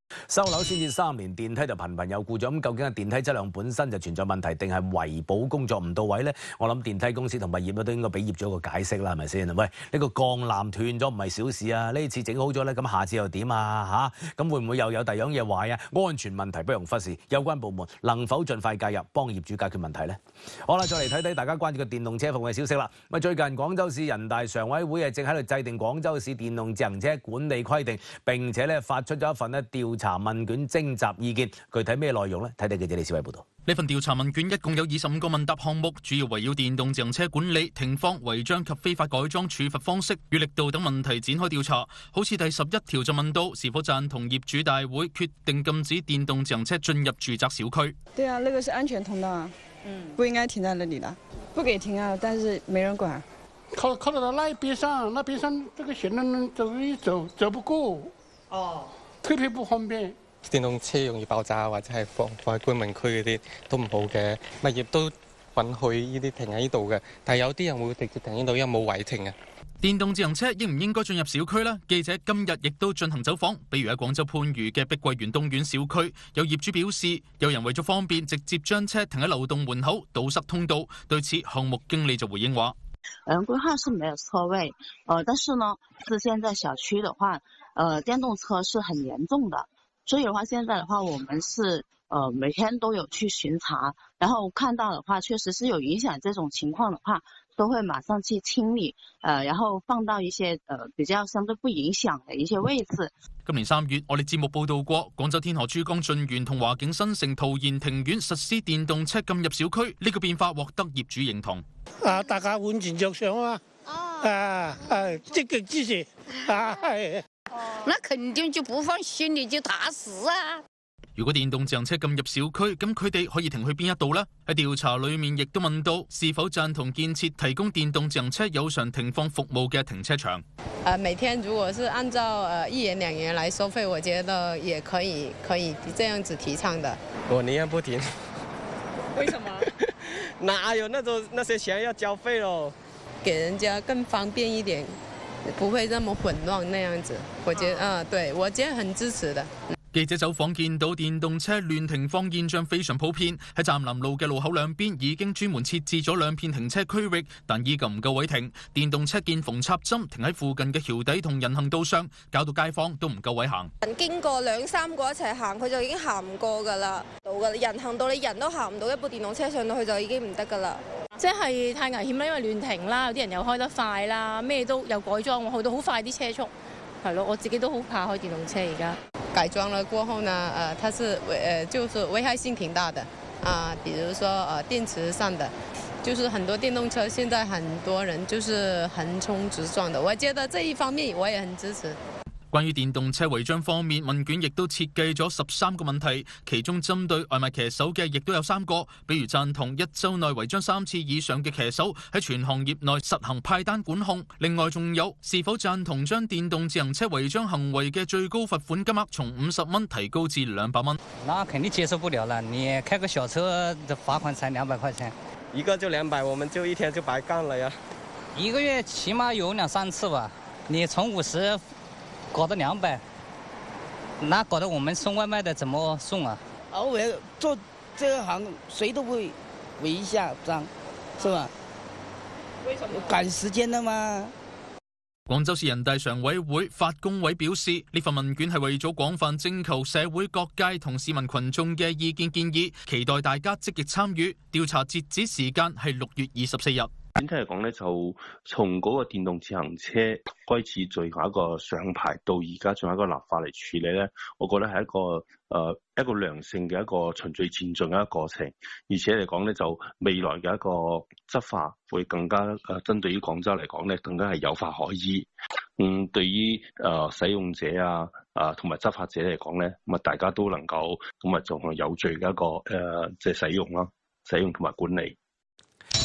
收樓先至3年，電梯就頻頻有故障，咁究竟係電梯質量本身就存在問題，定係維保工作唔到位呢？我諗電梯公司同物業都應該俾業主一個解釋啦，係咪先？喂，呢個鋼纜斷咗唔係小事啊！呢次整好咗咧，咁下次又點啊？咁會唔會又有第二樣嘢壞啊？安全問題不容忽視，有關部門能否盡快介入，幫業主解決問題呢？好啦，再嚟睇睇大家關注嘅電動車服務嘅消息啦。最近廣州市人大常委會正喺度制定廣州市電動自行車管理規定，並且咧發出咗一份調查問卷徵集意見，具體咩內容呢？睇睇記者李小偉報道。 呢份調查問卷一共有25個問答項目，主要圍繞電動自行車管理、停放、違章及非法改裝處罰方式與力度等問題展開調查。好似第11條就問到是否贊同業主大會決定禁止電動自行車進入住宅小區。 對啊，那個是安全通道，不應該停在那裡的，不給停啊，但是沒人管。 靠到那邊上這個行人走不過，特別不方便。 電動車容易爆炸或者係放喺居民區嗰啲都唔好嘅，物業都允許呢啲停喺呢度嘅，但係有啲人會直接停呢度，因為冇位停啊。 電動自行車應唔應該進入小區呢？記者今日亦都進行走訪，比如喺廣州番禺嘅碧桂園東苑小區，有業主表示，有人為咗方便，直接將車停喺流動門口，堵塞通道。對此，項目經理就回應話： 規劃是沒有車位，但是呢，是現在小區的話，電動車是很嚴重的。所以的話，現在的話，我們是每天都有去巡查，然後看到的話，確實是有影響這種情況的話，都會馬上去清理，然後放到一些比較相對不影響的一些位置。 今年3月，我哋節目報道過，廣州天河珠江駿園同華景新城陶然庭院實施電動車禁入小區，呢個變化獲得業主認同。 大家換前着想啊！積極支持那肯定就不放心，你就打死啊！ 如果電動自行車禁入小區，咁佢哋可以停去邊一度呢？喺調查裏面亦都問到是否贊同建設提供電動自行車有償停放服務嘅停車場。 每天如果是按照1元2元來收費，我覺得也可以這樣子提倡的。 我寧願不停。 為什麼？ 哪有那些錢要交費咯？ 給人家更方便一點。不會那麼混亂那樣子，我覺得對，我覺得很支持的。 記者走訪見到電動車亂停放現象非常普遍，喺湛南路嘅路口兩邊已經專門設置咗2片停車區域，但依舊唔夠位停。電動車見縫插針停喺附近嘅橋底同人行道上，搞到街坊都唔夠位行。 經過2、3個一齊行，佢就已經行唔過㗎啦。人行道你人都行唔到，一部電動車上到去就已經唔得㗎啦。 即係太危險啦，因為亂停啦，有啲人又開得快啦，咩都有改裝，去到好快啲車速，係咯，我自己都好怕開電動車而家。 改裝了過後呢，它是就是危害性挺大的比如說電池上的，就是很多電動車現在很多人就是橫衝直撞的，我覺得這一方面我也很支持。 關於電動車違章方面，問卷亦都設計咗13個問題，其中針對外賣騎手嘅亦都有3個，比如贊同1週內違章3次以上嘅騎手喺全行業內實行派單管控。另外仲有是否贊同將電動自行車違章行為嘅最高罰款金額從50蚊提高至200蚊。 那肯定接受不了了，你開個小車的罰款才200塊錢， 一個就200，我們就一天就白幹了呀。 一個月起碼有2、3次吧，你從50搞到200，那搞得我們送外賣的怎麼送啊？ 我做這個行，誰都會違一下章，是吧？為什麼？趕時間的嘛。 廣州市人大常委會法工委表示，呢份問卷係為咗廣泛徵求社會各界同市民群眾嘅意見建議，期待大家積極參與。調查截止時間係6月24日。 整體嚟講咧，就從嗰個電動自行車開始最後一個上牌到而家仲有一個立法嚟處理咧，我覺得係一個良性嘅一個循序漸進嘅一個過程，而且嚟講咧就未來嘅一個執法會更加針對於廣州嚟講咧，更加係有法可依。對於使用者同埋執法者嚟講咧，咁啊大家都能夠咁啊做有序嘅一個即係使用同埋管理。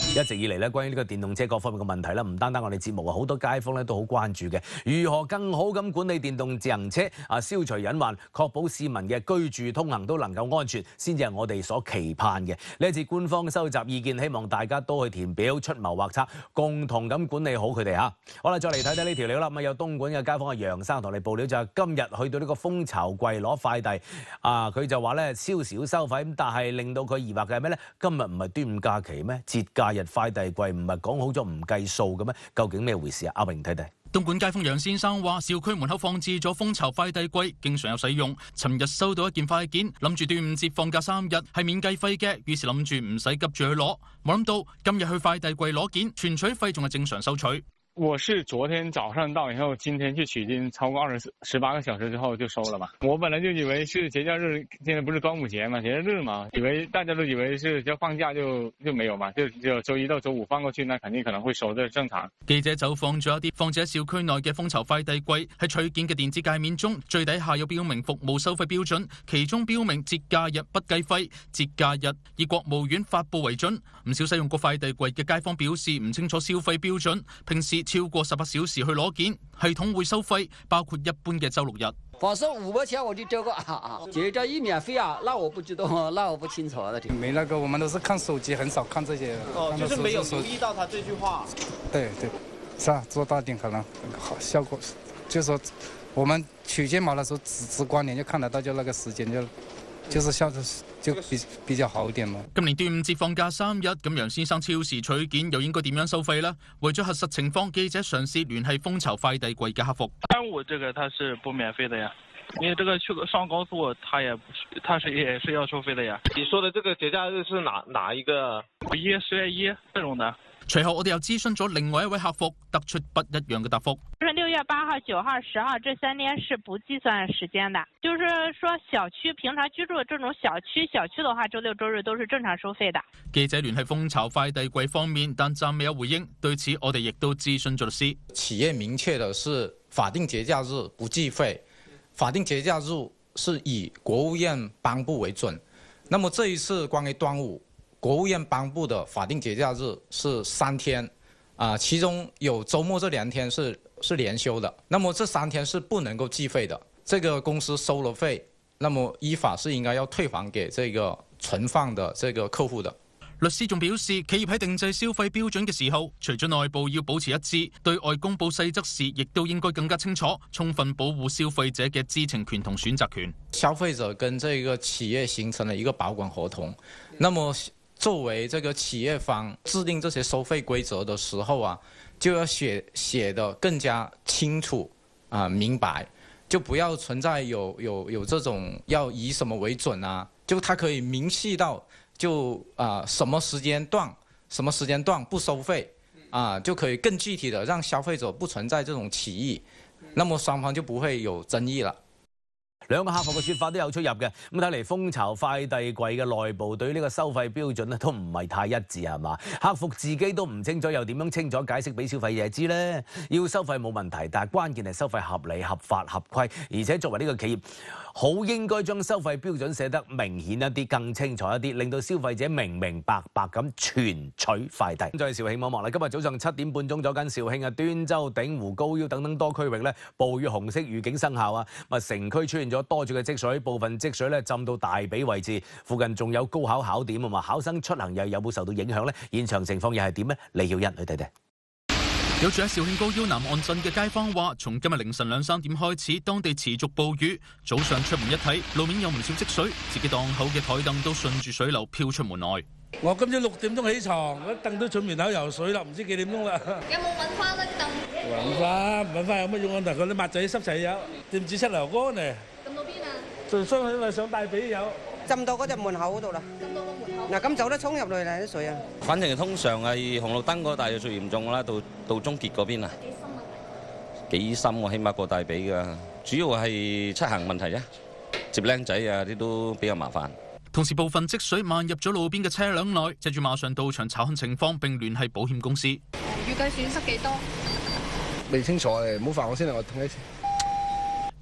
一直以嚟咧，關於呢個電動車各方面嘅問題咧，唔單單我哋節目啊，好多街坊咧都好關注嘅。如何更好咁管理電動自行車啊，消除隱患，確保市民嘅居住通行都能夠安全，先至係我哋所期盼嘅。呢一次官方收集意見，希望大家都去填表、出謀劃策，共同咁管理好佢哋嚇。好啦，再嚟睇睇呢條料啦。咁有東莞嘅街坊阿楊生同你報料，就係今日去到呢個蜂巢櫃攞快遞啊，佢就話咧超少收費，咁但係令到佢疑惑嘅係咩咧？今日唔係端午假期咩？節假日快遞櫃唔係講好咗唔計數嘅咩？究竟咩回事啊？阿榮睇睇。 東莞街坊楊先生話：小區門口放置咗蜂巢快遞櫃，經常有使用。尋日收到一件快件，諗住端午節放假3日係免計費嘅，於是諗住唔使急住去攞。冇諗到今日去快遞櫃攞件，存取費仲係正常收取。 我是昨天早上到以後，今天去取經，超過18個小時之後就收了吧。我本來就以為是節假日，現在不是端午節嘛，節日嘛，大家都以為是要放假就沒有嘛，就只有周一到周五放過去，那肯定可能會收，這正常。 記者走訪咗一啲放置喺小區內嘅蜂巢快遞櫃，喺取件嘅電子界面中，最底下有標明服務收費標準，其中標明節假日不計費，節假日以國務院發布為準。唔少使用過快遞櫃嘅街坊表示唔清楚消費標準，平時超過18小時去攞件，系統會收費，包括一般嘅周6日。 放手5塊錢我就交個節假日免費啊，那我不知道，那我不清楚了。 沒那個，我們都是看手機，很少看這些。 哦，就是沒有留意到他這句話。 對，是啊，做大點可能好效果，就是說我們取件碼的時候直觀點就看得到，就那個時間就是效果就比較好一點咯。 今年端午節放假3日，咁楊先生超時取件又應該點樣收費呢？為咗核實情況，記者嘗試聯繫蜂巢快遞櫃嘅客服。 端午這個它是不免費的呀，因為這個去上高速，它也是要收費的呀。 你說的這個節假日是哪一個 ？5月、10月1這種的。 隨後我哋又諮詢咗另外一位客服，得出不一樣嘅答覆。 就是6月8號、9號、10號這3天是不計算時間的，就是說小區平常居住的這種小區的話，周6、周日都是正常收費的。 記者聯繫蜂巢快遞櫃方面，但暫未有回應。對此我哋亦都諮詢咗律師。 企業明確的是法定節假日不計費，法定節假日是以國務院頒布為準。那麼這一次關於端午，國務院頒布的法定節假日是3天，其中有周末這2天是連休的。那麼這3天是不能夠計費的。這個公司收了費，那麼依法是應該要退還給這個存放的這個客戶的。 律師仲表示，企業喺定製消費標準嘅時候，除咗內部要保持一致，對外公佈細則時，亦都應該更加清楚，充分保護消費者嘅知情權同選擇權。 消費者跟這個企業形成了一個保管合同，那麼作為這個企業方制定這些收費規則的時候啊，就要寫得更加清楚明白，就不要存在有這種要以什麼為準啊，就它可以明細到就什麼時間段不收費就可以更具體的讓消費者不存在這種歧義，那麼雙方就不會有爭議了。 兩個客服嘅説法都有出入嘅，咁睇嚟蜂巢快遞櫃嘅內部對於呢個收費標準咧都唔係太一致係嘛？客服自己都唔清楚，又點樣清楚解釋俾消費者知呢？要收費冇問題，但係關鍵係收費合理、合法、合規，而且作為呢個企業，好應該將收費標準寫得明顯一啲、更清楚一啲，令到消費者明明白白咁存取快遞。再係肇慶網絡啦，今日早上7點半鐘左近，肇慶端州、鼎湖、高腰等等多區域咧，暴雨紅色預警生效啊！城區出現咗多處嘅積水，部分積水咧浸到大髀位置，附近仲有高考考點啊嘛，考生出行又有冇受到影響呢？現場情況又係點呢？李曉欣去睇睇。 有住喺肇慶高腰南岸鎮嘅街坊話，從今日凌晨2、3點開始，當地持續暴雨。早上出門一睇，路面有唔少積水，自己檔口嘅台凳都順住水流飄出門外。 我今朝6點鐘起床，嗰凳都出門口游水啦，唔知幾點鐘啦。 有冇揾翻啲凳？ 揾翻有乜用啊？嗱，嗰啲抹仔濕齊有，點止出流乾呢？ 浸到邊啊？ 最傷係上大髀有。 浸到嗰隻門口嗰度啦。 浸到個門口。 嗱，咁早都衝入嚟啦啲水啊！ 反正通常係紅綠燈嗰帶就最嚴重啦，到終結嗰邊啊。幾深喎？起碼過大髀㗎。主要係出行問題啫，接僆仔啊啲都比較麻煩。 同時部分積水漫入咗路邊嘅車輛內，車主馬上到場查看情況並聯繫保險公司。 預計損失幾多？ 未清楚誒，唔好煩我先啦，我睇一次。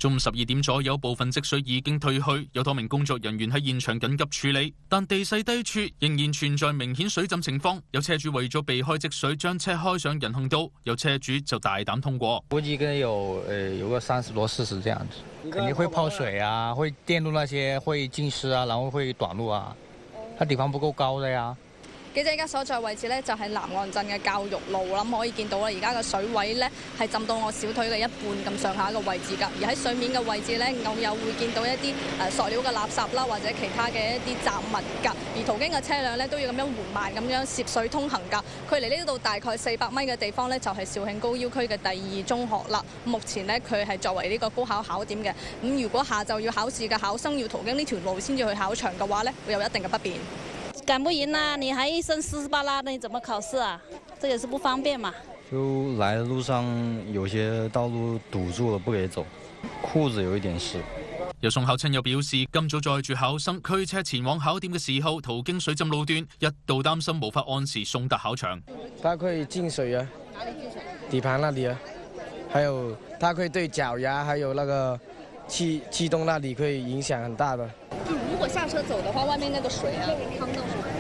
中午12點左右，部分積水已經退去，有多名工作人員喺現場緊急處理，但地勢低處仍然存在明顯水浸情況。有車主為咗避開積水，將車開上人行道，有車主就大膽通過。 估計跟有個30多40這樣子，肯定會泡水啊，會電路那些會浸濕啊，然後會短路啊，它地方不夠高的呀。 記者而家所在位置呢，就係南岸鎮嘅教育路啦，可以見到啦，而家嘅水位呢，係浸到我小腿嘅一半咁上下嘅位置㗎。而喺水面嘅位置呢，偶有會見到一啲塑料嘅垃圾啦，或者其他嘅一啲雜物㗎。而途經嘅車輛呢，都要咁樣緩慢咁樣涉水通行㗎。距離呢度大概400米嘅地方呢，就係肇慶高要區嘅第2中學啦。目前呢，佢係作為呢個高考考點嘅。咁如果下晝要考試嘅考生要途經呢條路先至去考場嘅話呢，會有一定嘅不便。 趕不贏啦，你還一身濕巴拉的，你怎麼考試啊？這也是不方便嘛。 就來的路上有些道路堵住了，不給走，褲子有一點濕。 有送考親友表示，今早載住考生驅車前往考點嘅時候，途經水浸路段，一度擔心無法按時送達考場。 它會進水啊，底盤那裡啊，還有它會對腳牙，還有那個氣動那裡會影響很大的。 如果下車走的話，外面那個水啊，湯到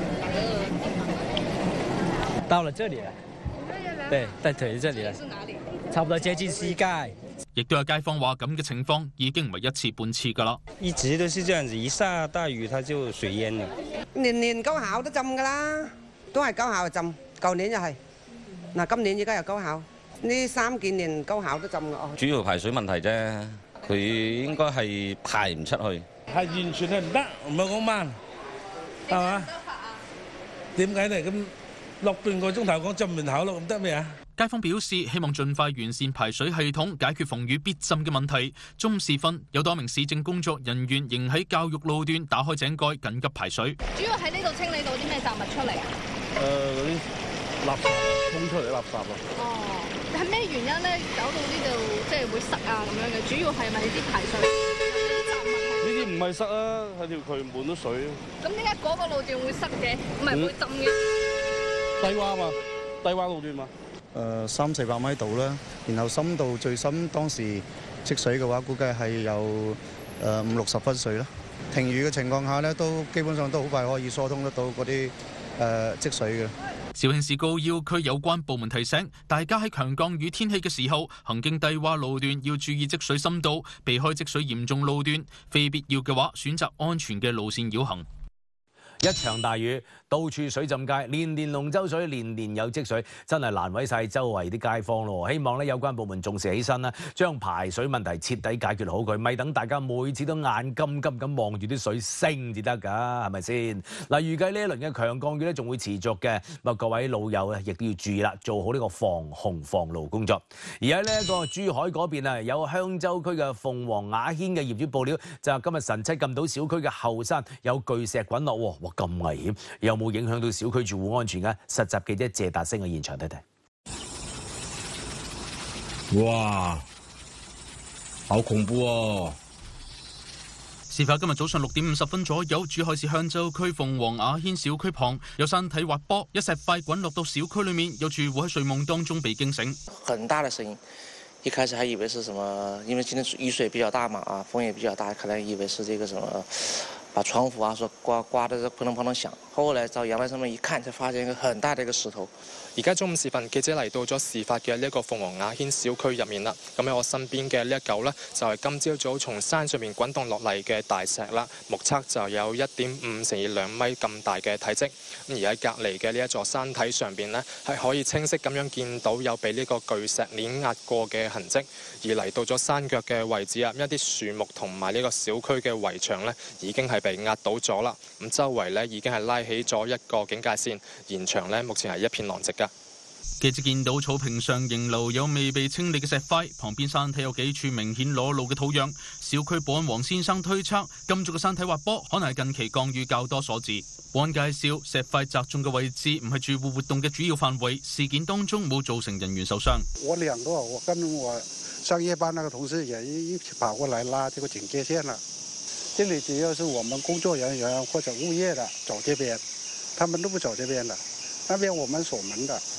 到了這裡了，對，在腿這裡了，差不多接近膝蓋。 亦都有街坊話，咁嘅情況已經唔係一次半次㗎啦。 一直都是這樣子，一下大雨它就水淹了。 年年高考都浸㗎啦，都係高考就浸，舊年就係，嗱今年而家又高考，呢3幾年高考都浸㗎。 主要排水問題啫，佢應該係排唔出去。 係完全係唔得，唔係講慢，係嘛？點解咧？咁落半個鐘頭講浸完考咯，咁得咩啊？ 街坊表示希望盡快完善排水系統，解決逢雨必浸嘅問題。中午時分，有多名市政工作人員仍喺教育路段打開井蓋緊急排水。 主要喺呢度清理到啲咩雜物出嚟啊？ 嗰啲垃圾沖出嚟啲垃圾咯。 哦，係咩原因咧搞到呢度即係會塞啊咁樣嘅？主要係咪啲排水？ 呢啲唔係塞啊，係條渠滿咗水。 咁點解嗰個路段會塞嘅？唔係會浸嘅？ 低洼嘛，低洼路段嘛。 300-400米度啦，然後深度最深當時積水嘅話，估計係有50-60分水啦。停雨嘅情況下呢，都基本上都好快可以疏通得到嗰啲積水嘅。 肇慶市高要區有關部門提醒大家喺強降雨天氣嘅時候，行經低洼路段要注意積水深度，避開積水嚴重路段。非必要嘅話，選擇安全嘅路線繞行。 一場大雨，到處水浸街，年年龍舟水，年年有積水，真係難為晒周圍啲街坊咯。希望有關部門重視起身啦，將排水問題徹底解決好佢，咪等大家每次都眼金金咁望住啲水升至得㗎，係咪先？嗱，預計呢一輪嘅強降雨仲會持續嘅，各位老友亦都要注意啦，做好呢個防洪防澇工作。而喺呢一個珠海嗰邊有香洲區嘅鳳凰雅軒嘅業主報料，就今日晨七撳到小區嘅後山有巨石滾落喎，哇咁危險，有冇影響到小區住戶安全嘅？實習記者謝達星嘅現場睇睇。 哇，好恐怖哦！ 事發今日早上6點50分左右，珠海市香洲區鳳凰雅軒小區旁有山體滑坡，一石塊滾落到小區裏面，有住戶喺睡夢當中被驚醒。 很大的聲音，一開始還以為是什麼，因為今天雨水比較大嘛，風也比較大，可能以為是這個什麼。把窗戶說刮得砰砰砰響，後來到陽台上面一看，才發現一個很大的一個石頭。 而家中午時分，記者嚟到咗事發嘅呢一個鳳凰雅軒小區入面啦。咁喺我身邊嘅呢一嚿呢，就係今朝早從山上面滾動落嚟嘅大石啦。目測就有1.5乘以2米咁大嘅體積。咁而喺隔離嘅呢一座山體上邊呢，係可以清晰咁樣見到有被呢個巨石碾壓過嘅痕跡。而嚟到咗山腳嘅位置啊，一啲樹木同埋呢個小區嘅圍牆呢，已經係被壓倒咗啦。咁周圍呢，已經係拉起咗一個警戒線，現場呢，目前係一片狼藉㗎。 記者見到草坪上仍留有未被清理嘅石塊，旁邊山體有幾處明顯裸露嘅土壤。小區保安黃先生推測，金屬嘅山體滑坡可能係近期降雨較多所致。保安介紹，石塊砸中嘅位置唔係住戶活動嘅主要範圍，事件當中冇造成人員受傷。 我跟我上夜班那個同事也一起跑過來拉這個警戒線了。這裡只要是我們工作人員或者物業的走這邊，他們都不走這邊的，那邊我們鎖門的。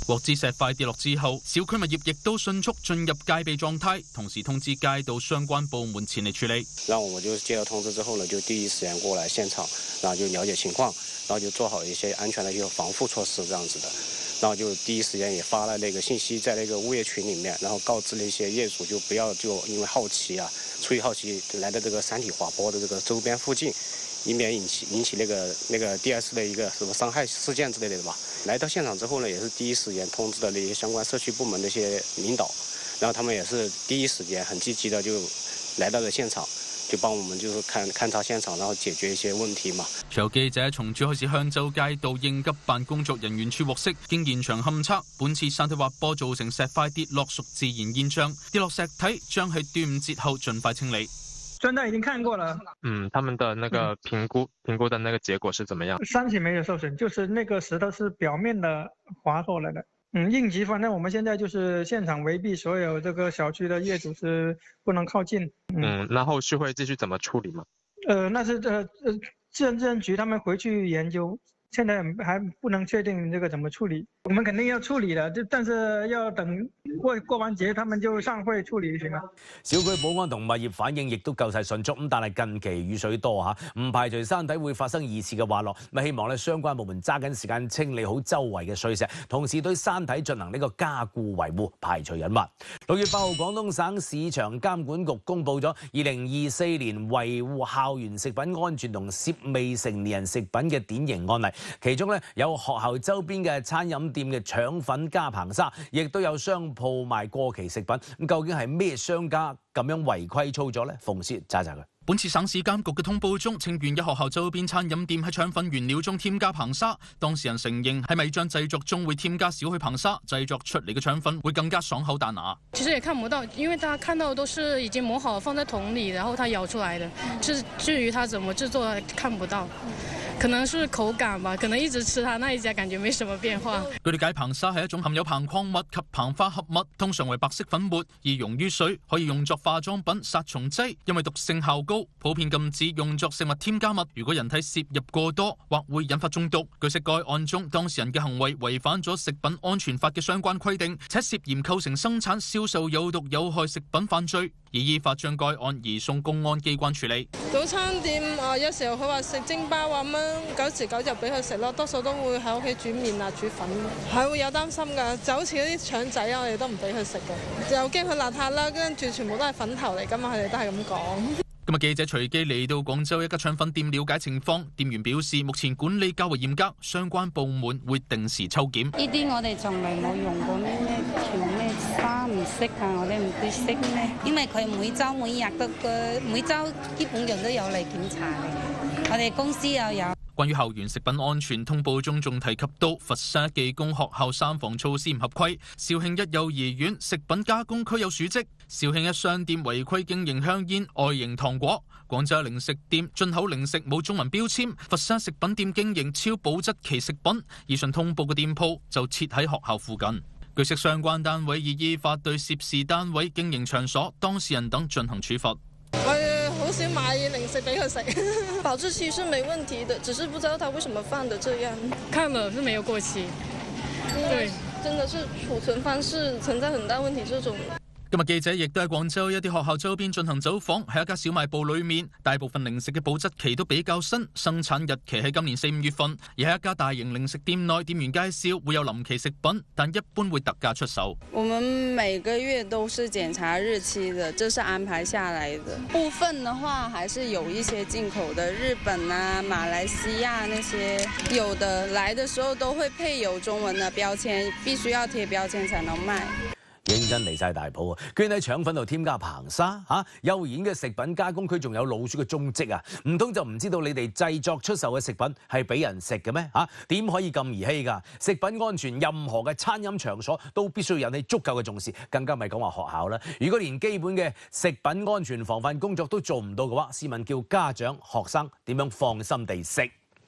獲知石塊跌落之後，小區物業亦都迅速進入戒備狀態，同時通知街道相關部門前嚟處理。 然後我就接到通知之後呢，就第一時間過來現場，然後就了解情況，然後就做好一些安全的一個防護措施，這樣子的。然後就第一時間也發了那個信息在那個物業群裡面，然後告知了一些業主就不要就因為好奇啊，出於好奇來到這個山體滑坡的這個周邊附近，以免引起那個第二次的一個什麼傷害事件之類的吧。來到現場之後呢，也是第一時間通知了那些相關社區部門的一些領導，然後他們也是第一時間很積極的就來到了現場，就幫我們就是勘察現場，然後解決一些問題嘛。 隨後記者從珠海市香洲街道應急辦工作人員處獲悉，經現場勘測，本次山體滑坡造成石塊跌落屬自然現象，跌落石體將喺端午節後盡快清理。 專家已經看過了， 他們的那個評估的那個結果是怎麼樣？ 山體沒有受損，就是那個石頭是表面的滑落來的。應急反正我們現在就是現場圍蔽，所有這個小區的業主是不能靠近。 那後續會繼續怎麼處理嗎？ 那是自然局他們回去研究。現在還不能確定這個怎麼處理，我們肯定要處理的，但是要等過完節，他們就上會處理就行啦。 小區保安同物業反應亦都夠晒迅速，咁但係近期雨水多嚇，唔排除山體會發生二次嘅滑落，咁希望咧相關部門揸緊時間清理好周圍嘅碎石，同時對山體進行呢個加固維護，排除隱患。6月8號，廣東省市場監管局公布咗2024年維護校園食品安全同涉未成年人食品嘅典型案例。其中咧有學校周邊嘅餐飲店嘅腸粉加硼砂，亦都有商鋪賣過期食品。咁究竟係咩商家咁樣違規操作呢？馮師查查佢。 本次省市監局嘅通報中，稱縣一學校周邊餐飲店喺腸粉原料中添加硼砂，當事人承認喺米漿製作中會添加少許硼砂，製作出嚟嘅腸粉會更加爽口彈牙。 其實也看不到，因為他看到都是已經磨好放在桶裡，然後他舀出來的。至於他怎麼製作，看不到。可能是口感吧，可能一直吃它那一家感覺沒什麼變化。 據了解，硼砂係一種含有硼礦物及硼化合物，通常為白色粉末，易溶於水，可以用作化妝品、殺蟲劑，因為毒性效高，普遍禁止用作食物添加物。如果人體攝入過多，或會引發中毒。據悉，該案中當事人嘅行為違反咗食品安全法嘅相關規定，且涉嫌構成生產、銷售有毒有害食品犯罪，已依法將該案移送公安機關處理。 早餐店有時候佢話食蒸包咁樣，久時久就俾佢食咯，多數都會喺屋企煮麵啊、煮粉，係會有擔心㗎。就好似嗰啲腸仔啊，我哋都唔俾佢食嘅，又驚佢邋遢啦，跟住全部都係粉頭嚟㗎嘛，佢哋都係咁講。 今日記者隨機嚟到廣州一家腸粉店了解情況，店員表示目前管理較為嚴格，相關部門會定時抽檢。 呢啲我哋從來冇用過咩調咩砂唔識啊，我哋唔會識咩，因為佢每週每日每週基本上都有嚟檢查嘅，我哋公司又有。 關於校園食品安全通報中仲提及到佛山技工學校3防措施唔合規，肇慶一幼兒園食品加工區有鼠跡，肇慶一商店違規經營香煙、外形糖果，廣州零食店進口零食冇中文標籤，佛山食品店經營超保質期食品，以上通報嘅店鋪就設喺學校附近。據悉，相關單位已依法對涉事單位、經營場所、當事人等進行處罰。 好少買零食俾佢食， 保質期是沒問題的，只是不知道他為什麼放得這樣。 看了是沒有過期，對， 真的是儲存方式存在很大問題。這種今日記者亦都喺廣州一啲學校周邊進行走訪，喺一家小賣部裏面，大部分零食嘅保質期都比較新，生產日期喺今年4、5月份。而喺一家大型零食店內，店員介紹會有臨期食品，但一般會特價出售。 我們每個月都是檢查日期的，這是安排下來的。部分的話，還是有一些進口的，日本啊、馬來西亞那些，有的來的時候都會配有中文的標籤，必須要貼標籤才能賣。 認真離晒大譜啊！居然喺腸粉度添加硼砂嚇，幼兒園嘅食品加工區仲有老鼠嘅蹤跡啊！唔通就唔知道你哋製作出售嘅食品係俾人食嘅咩嚇？點可以咁兒戲㗎？食品安全任何嘅餐飲場所都必須引起足夠嘅重視，更加咪講話學校啦。如果連基本嘅食品安全防範工作都做唔到嘅話，試問叫家長學生點樣放心地食？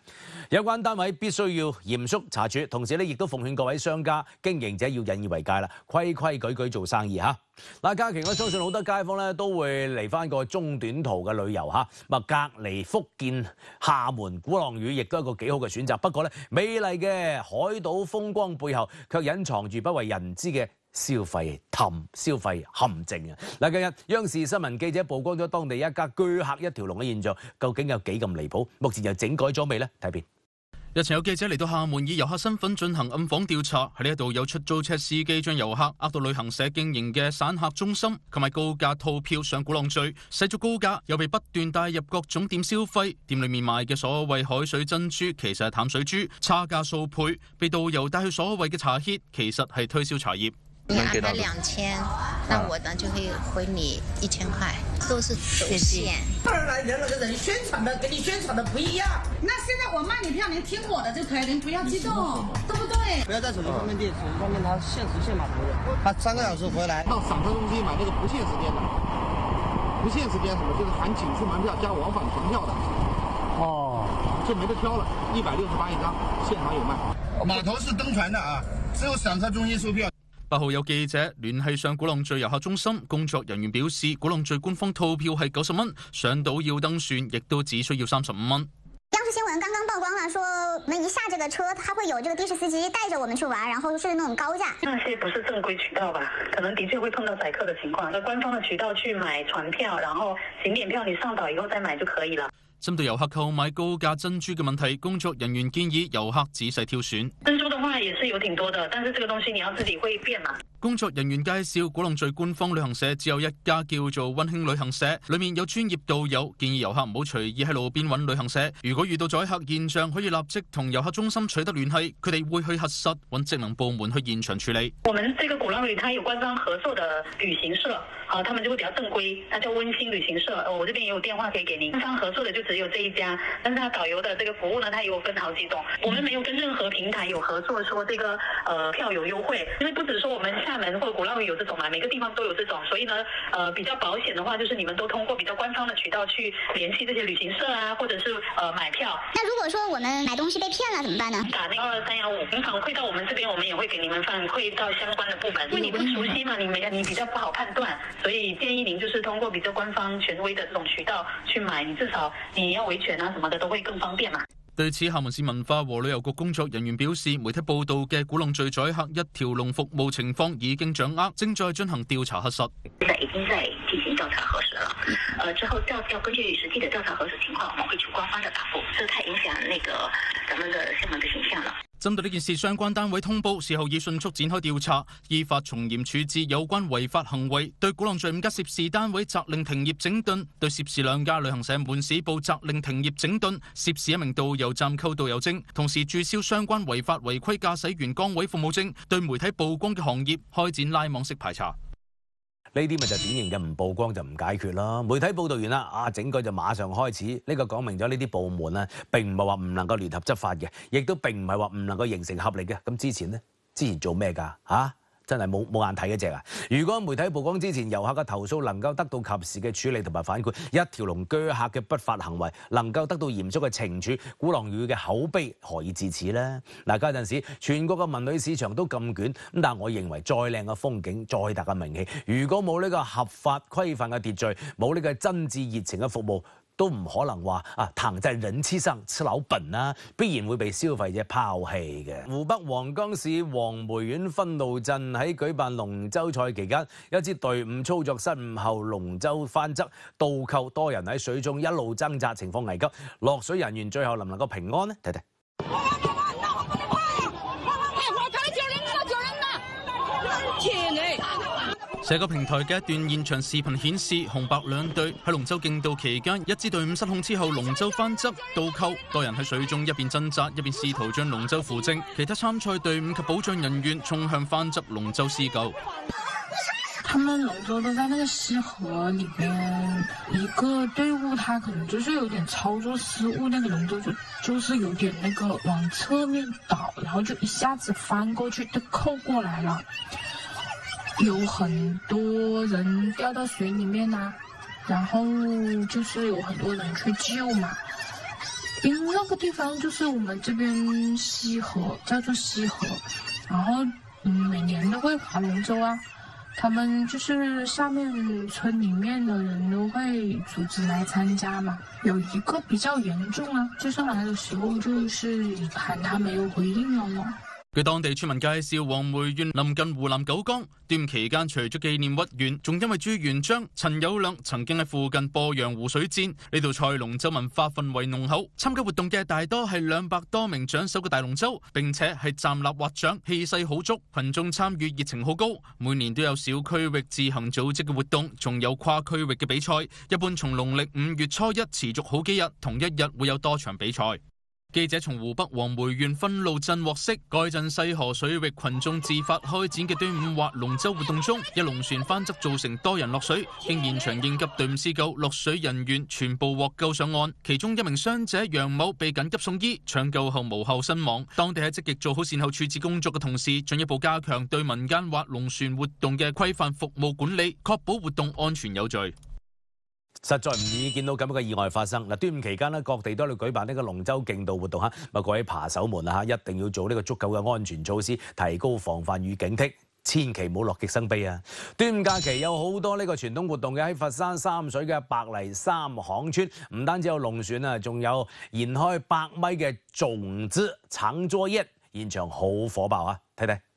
有關單位必須要嚴肅查處，同時咧亦都奉勸各位商家經營者要引以為戒啦，規規矩矩做生意嚇。嗱，假期我相信好多街坊咧都會嚟翻個中短途嘅旅遊嚇，咁隔離福建廈門鼓浪嶼亦都係一個幾好嘅選擇。不過咧，美麗嘅海島風光背後，卻隱藏住不為人知嘅消費陷阱啊！嗱，近日央視新聞記者曝光咗當地一家居客一條龍嘅現象，究竟有幾咁離譜？目前又整改咗未呢？睇片。 日前有記者嚟到廈門以遊客身份進行暗訪調查，喺呢一度有出租車司機將遊客呃到旅行社經營嘅散客中心，購買高價套票上鼓浪嶼，使足高價，又被不斷帶入各種店消費。店裏面賣嘅所謂海水珍珠，其實係淡水珠，差價數倍。被導遊帶去所謂嘅茶歇，其實係推銷茶葉。 你安排2000，那我呢就會回你1000塊，都是走線。 当然来人了，跟人宣傳的跟你宣傳的不一樣。那現在我賣你票，您聽我的就可以，您不要激動，對不對？ 不要在手機方面訂，手機方面它限時限碼頭的，他3個小時回來。 到散客中心買那個不限時間的，不限時間什麼就是含景區門票加往返船票的。哦，就沒得挑了，168一張，現場有賣。碼頭是登船的啊，只有散客中心收票。 8號有記者聯繫上鼓浪嶼遊客中心，工作人員表示，鼓浪嶼官方套票係90蚊，上島要登船亦都只需要35蚊。 央視新聞剛剛曝光了，說我們一下這個車，它會有這個的士司機帶着我們去玩，然後是那種高價。 那些不是正規渠道吧？可能的確會碰到宰客的情況。在官方的渠道去買船票，然後景點票你上島以後再買就可以了。 針對遊客購買高價珍珠嘅問題，工作人員建議遊客仔細挑選。 珍珠的話也是有挺多的，但是這個東西你要自己會變嘛。 工作人員介紹，鼓浪嶼官方旅行社只有一家叫做溫馨旅行社，裏面有專業導遊，建議遊客唔好隨意喺路邊揾旅行社。如果遇到宰客現象，可以立即同遊客中心取得聯繫，佢哋會去核實，揾職能部門去現場處理。 我們這個鼓浪嶼，它有官方合作的旅行社，他們就會比較正規，它叫溫馨旅行社。我這邊也有電話可以給您。官方合作的就只有這一家，但是它導遊的這個服務呢，它也有分好幾種。我們沒有跟任何平台有合作，說這個票有優惠，因為不止說我們廈門或鼓浪嶼有這種嘛，每個地方都有這種，所以呢，比較保險的話，就是你們都通過比較官方的渠道去聯繫這些旅行社啊，或者是買票。 那如果說我們買東西被騙了，怎麼辦呢？ 打那個315，您反饋到我們這邊，我們也會給你們反饋到相關的部門。因為你不熟悉嘛，你比較不好判斷，所以建議您就是通過比較官方權威的這種渠道去買，你至少你要維權啊什麼的都會更方便嘛。 對此，廈門市文化和旅遊局工作人員表示，媒體報道嘅鼓浪嶼宰客一條龍服務情況已經掌握，正在進行調查核實。 已經在進行調查核實了，之後要根據實際的調查核實情況，我們會去官方的答覆，這太影響那個咱們的廈門的形象了。 針對呢件事，相關單位通報，事後已迅速展開調查，依法從嚴處置有關違法行為，對鼓浪嶼5家涉事單位責令停業整頓，對涉事2家旅行社門市部責令停業整頓，涉事1名導遊暫扣導遊證，同時註銷相關違法違規駕駛員崗位服務證，對媒體曝光嘅行業開展拉網式排查。 呢啲咪就典型嘅唔曝光就唔解決啦。媒體報導完啦，整個就馬上開始。呢個講明咗呢啲部門咧並唔係話唔能夠聯合執法嘅，亦都並唔係話唔能夠形成合力嘅。咁之前做咩㗎？真係冇眼睇嗰隻啊！如果媒體曝光之前，遊客嘅投訴能夠得到及時嘅處理同埋反饋，一條龍居客嘅不法行為能夠得到嚴肅嘅懲處，鼓浪嶼嘅口碑何以至此呢？嗱，嗰陣時全國嘅文旅市場都咁捲，咁但係我認為再靚嘅風景、再大嘅名氣，如果冇呢個合法規範嘅秩序，冇呢個真摯熱情嘅服務，都唔可能話躺在人氣上吃老本啦，必然會被消費者拋棄嘅。湖北黃岡市黃梅縣芬路鎮喺舉辦龍舟賽期間，一支隊伍操作失誤後，龍舟翻側倒扣，多人喺水中一路掙扎，情況危急。落水人員最後能唔能夠平安呢？睇睇。 社交平台嘅一段現場視頻顯示，紅白兩隊喺龍舟競渡期間，一支隊伍失控之後，龍舟翻側倒扣，多人喺水中一邊掙扎一邊試圖將龍舟扶正，其他參賽隊伍及保障人員衝向翻側龍舟施救。 他們龍舟都在那個溪河裏面，一個隊伍他可能就是有點操作失誤，那個龍舟就是有點那個往側面倒，然後就一下子翻過去就扣過來了。有很多人掉到水裡面然後就是有很多人去救嘛， 因为那个地方就是我们这边西河，叫做西河，然后每年都会划龙舟啊。他们就是下面村里面的人都会组织来参加嘛。有一个比較嚴重啊，就上來的時候就是喊他沒有回應了嘛。 據當地村民介紹，黃梅縣臨近湖南九江，端午期間除咗紀念屈原，仲因為朱元璋、陳友諒曾經喺附近鄱陽湖水戰，呢道賽龍舟文化氛圍濃厚。參加活動嘅大多係200多名掌手嘅大龍舟，並且係站立劃槳，氣勢好足，群眾參與熱情好高。每年都有小區域自行組織嘅活動，仲有跨區域嘅比賽。一般從農曆5月初1持續好幾日，同一日會有多場比賽。記者從湖北黃梅縣分路鎮獲悉，該鎮西河水域群眾自發開展嘅端午划龍舟活動中，一龍船翻側造成多人落水，經現場應急隊伍施救，落水人員全部獲救上岸，其中一名傷者楊某被緊急送醫，搶救後無後身亡。當地喺積極做好善後處置工作嘅同時，進一步加強對民間划龍船活動嘅規範服務管理，確保活動安全有序。 實在唔易見到咁樣嘅意外發生。嗱，端午期間咧，各地都喺度舉辦呢個龍舟競渡活動嚇，各位扒手們啊，一定要做呢個足夠嘅安全措施，提高防範與警惕，千祈唔好樂極生悲啊！端午假期有好多呢個傳統活動嘅，喺佛山三水嘅白泥三巷村，唔單止有龍船啊，仲有延開100米嘅粽子長桌宴，現場好火爆啊！睇睇。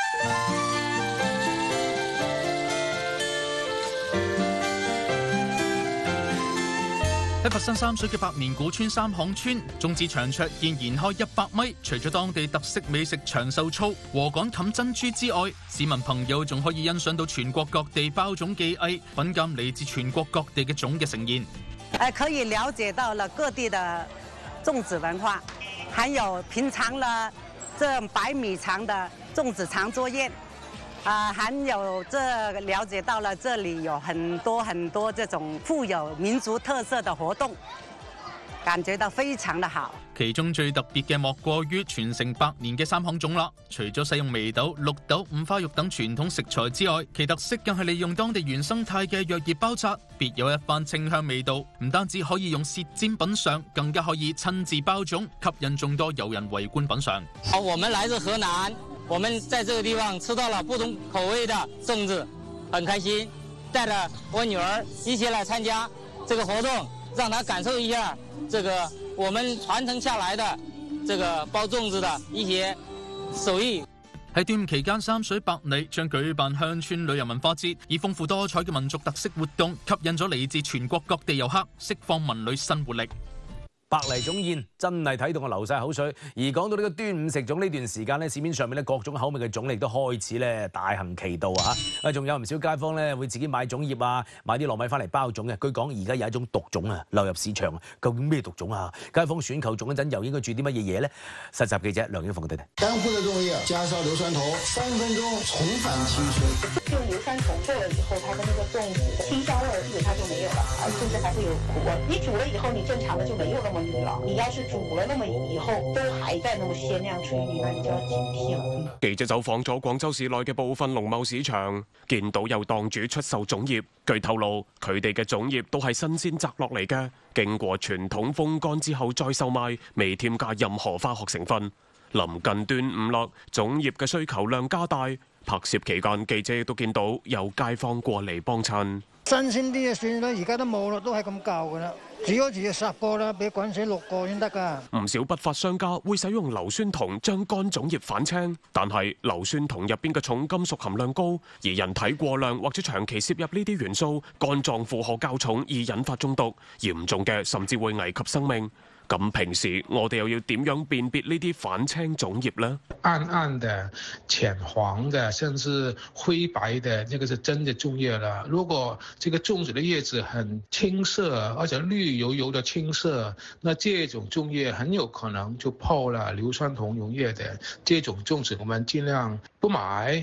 喺佛山三水嘅百年古村三巷村，粽子長桌宴延開100米，除咗當地特色美食長壽醋、禾稈冚珍珠之外，市民朋友仲可以欣賞到全國各地包粽技藝，品鑑嚟自全國各地嘅粽嘅盛宴。 可以了解到了各地的粽子文化，還有品嘗了這100米長的粽子長桌宴。還有了解到了這裡有很多這種富有民族特色的活動，感覺到非常的好。 其中最特別嘅莫過於傳承100年嘅三巷粽啦。除咗使用眉豆、綠豆、五花肉等傳統食材之外，其特色更係利用當地原生態嘅藥葉包紮，別有一番清香味道。唔單止可以用舌尖品嚐，更加可以親自包粽，吸引眾多遊人圍觀品嚐。 我們來自河南。我們在這個地方吃到了不同口味的粽子，很開心，帶着我女兒一起來參加這個活動，讓她感受一下這個我們傳承下來的這個包粽子的一些手藝。 喺端午期間，三水白泥將舉辦鄉村旅遊文化節，以豐富多彩嘅民族特色活動，吸引咗嚟自全國各地遊客，釋放文旅新活力。 白泥粽宴真係睇到我流晒口水。而講到呢個端午食粽呢段時間咧，市面上面咧各種口味嘅粽亦都開始咧大行其道啊！仲有唔少街坊咧會自己買粽葉啊，買啲糯米翻嚟包粽嘅。據講而家有一種毒粽啊流入市場，究竟咩毒粽啊？街坊選購粽嗰陣又應該注啲乜嘢嘢咧？實習記者梁英鳳睇睇。 乾鋪的粽葉加燒硫酸頭，3分鐘重返青春。 用硫酸重做了以後，它的那個粽子清香味基本上就沒有了，甚至還會有苦味。你煮了以後，你正常的就沒有那麼膩了。你要是煮了那麼以後都還在那麼鮮亮翠綠，那你就要警惕了。 記者走訪咗廣州市內嘅部分農貿市場，見到有檔主出售粽葉。據透露，佢哋嘅粽葉都係新鮮摘落嚟嘅，經過傳統風乾之後再售賣，未添加任何化學成分。臨近端午啦，粽葉嘅需求量加大。拍攝期間，記者亦都見到有街坊過嚟幫襯。 新鮮啲嘅算啦，而家都冇啦，都係咁舊噶啦。煮嗰時要10個啦，俾滾水6個先得㗎。 唔少不法商家會使用硫酸銅將乾粽葉反青，但係硫酸銅入邊嘅重金屬含量高，而人體過量或者長期攝入呢啲元素，肝臟負荷較重而引發中毒，嚴重嘅甚至會危及生命。咁平時我哋又要點樣辨別呢啲反青粽葉呢？ 暗暗的、淺黃的，甚至灰白的，那個是真的粽葉了。如果這個粽子的葉子很青色，而且綠油油的青色，那這種粽葉很有可能就泡了硫酸銅溶液的。這種粽子我們盡量不買。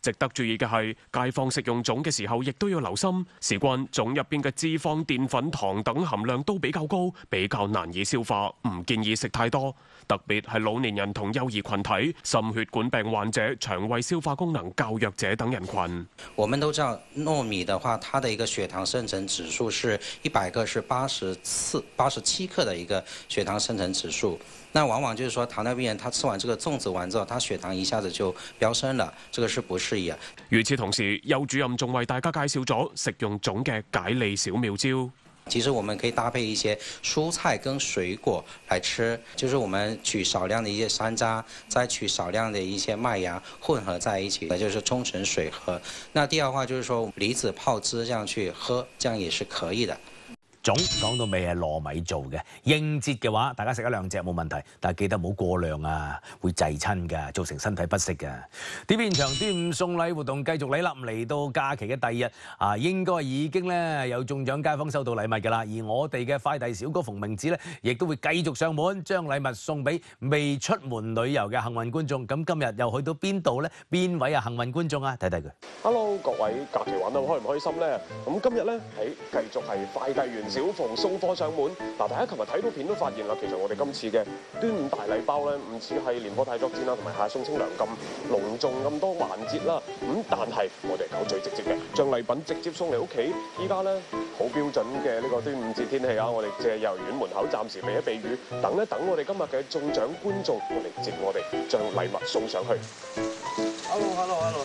值得注意嘅係，街坊食用粽嘅時候，亦都要留心，事關粽入邊嘅脂肪、澱粉、糖等含量都比較高，比較難以消化，唔建議食太多。特別係老年人同幼兒群體、心血管病患者、腸胃消化功能較弱者等人群。 我們都知道糯米的話，它的一個血糖生成指數是100克是87克的一個血糖生成指數。那往往就是說糖尿病人他吃完這個粽子完之後，他血糖一下子就飆升了，這個是不適宜啊。 與此同時，邱主任仲為大家介紹咗食用粽嘅解膩小妙招。 其實我們可以搭配一些蔬菜跟水果來吃，就是我們取少量的一些山楂，再取少量的一些麥芽混合在一起，就是沖成水喝。那第二話就是說梨子泡汁這樣去喝，這樣也是可以的。 粽講到尾係糯米做嘅，應節嘅話，大家食一兩隻冇問題，但係記得唔好過量啊，會滯親㗎，造成身體不適㗎。啲現場端午送禮活動繼續嚟到假期嘅第二日啊，應該已經咧有中獎街坊收到禮物㗎啦。而我哋嘅快遞小哥馮明子咧，亦都會繼續上門將禮物送俾未出門旅遊嘅幸運觀眾。咁今日又去到邊度咧？邊位啊幸運觀眾啊？睇睇佢。 Hello， 各位假期玩得開唔開心咧？咁今日咧繼續係快遞員小馮送貨上門。嗱，大家琴日睇到片都發現啦，其實我哋今次嘅端午大禮包咧，唔似係年貨大作戰啦，同埋夏送清涼咁隆重咁多環節啦。但係我哋搞最直接嘅，將禮品直接送嚟屋企。依家咧好標準嘅呢個端午節天氣啊，我哋借幼兒園門口暫時避一避雨，等一等我哋今日嘅中獎觀眾，我哋將禮物送上去。Hello。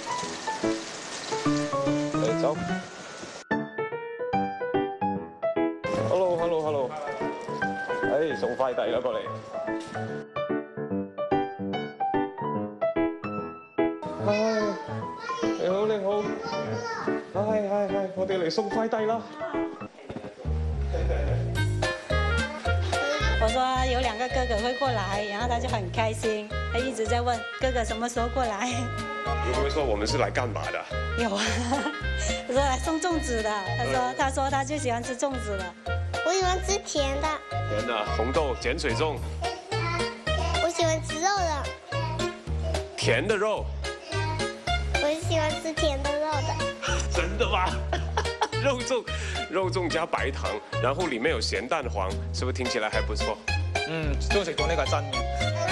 嚟走。Hello。送快遞啦，過嚟。你好。係，我哋嚟送快遞啦。 我說有兩個哥哥會過來，然後他就很開心，他一直在問哥哥什麼時候過來。 有冇說我們是來幹嘛的？ 有啊，他說來送粽子的。他說他最喜歡吃粽子了。 我喜歡吃甜的。 甜的，紅豆鹼水粽。 我喜歡吃肉的。 甜的肉。 我喜歡吃甜的肉的。 真的嗎？肉粽加白糖，然後裡面有鹹蛋黃，是不是聽起來還不錯？ 都食到呢個真嘅。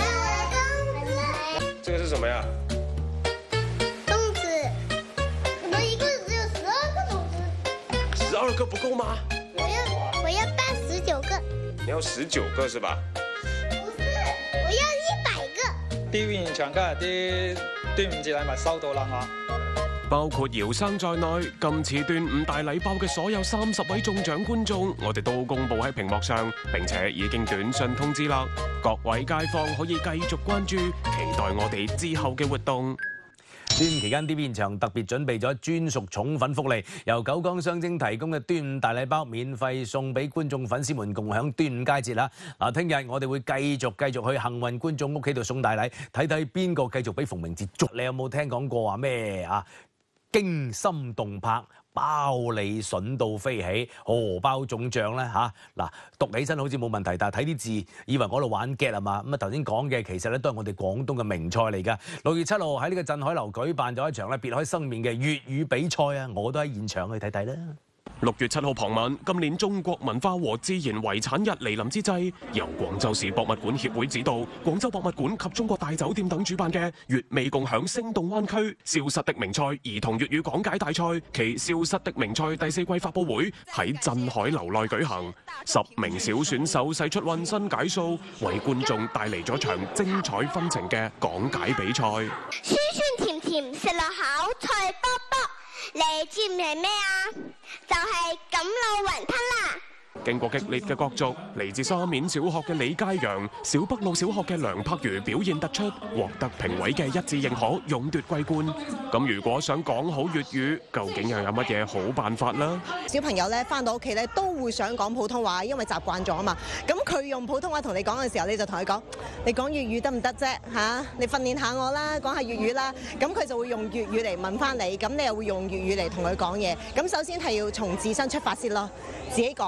這個是什麼呀？ 粽子。我們一個人只有12個粽子。 12個不夠嗎？ 我要辦19個。 你要19個是吧？ 不是，我要100個。 啲現場今日啲端午節禮物收到啦嚇。 包括姚生在內，今次端午大禮包嘅所有30位中獎觀眾，我哋都公佈喺屏幕上，並且已經短信通知啦。各位街坊可以繼續關注，期待我哋之後嘅活動。 端午期間，DB現場特別準備咗專屬寵粉福利，由九江雙蒸提供嘅端午大禮包，免費送俾觀眾粉絲們共享端午佳節啦！嗱，聽日我哋會繼續去幸運觀眾屋企度送大禮，睇睇邊個繼續俾馮明哲捉。你有冇聽講過話咩啊？驚心動魄，包你筍到飛起，荷包中獎咧嚇！嗱，讀起身好似冇問題，但係睇啲字，以為我喺度玩 get 啊嘛！咁啊頭先講嘅其實咧都係我哋廣東嘅名菜嚟㗎。6月7號喺呢個鎮海樓舉辦咗一場咧別開生面嘅粵語比賽啊！我都喺現場去睇睇啦。 6月7號傍晚，今年中國文化和自然遺產日嚟臨之際，由廣州市博物館協會指導，廣州博物館及中國大酒店等主辦嘅粵味共享聲動灣區消失的名菜兒童粵語講解大賽暨消失的名菜第4季發佈會喺鎮海樓內舉行，10名小選手使出渾身解數，為觀眾帶嚟咗場精彩紛呈嘅講解比賽。 酸酸甜甜食落口脆卜卜，你知唔知係咩啊？就係錦鹵雲吞啦！ 經過激烈嘅角逐，嚟自沙面小學嘅李佳陽、小北路小學嘅梁柏如表現突出，獲得評委嘅一致認可，勇奪季冠。咁如果想講好粵語，究竟又有乜嘢好辦法呢？ 小朋友咧翻到屋企咧都會想講普通話，因為習慣咗啊嘛。咁佢用普通話同你講嘅時候，你就同佢講：你講粵語得唔得啫？嚇，你訓練下我啦，講下粵語啦。咁佢就會用粵語嚟問翻你，咁你又會用粵語嚟同佢講嘢。咁首先係要從自身出發先咯，自己講。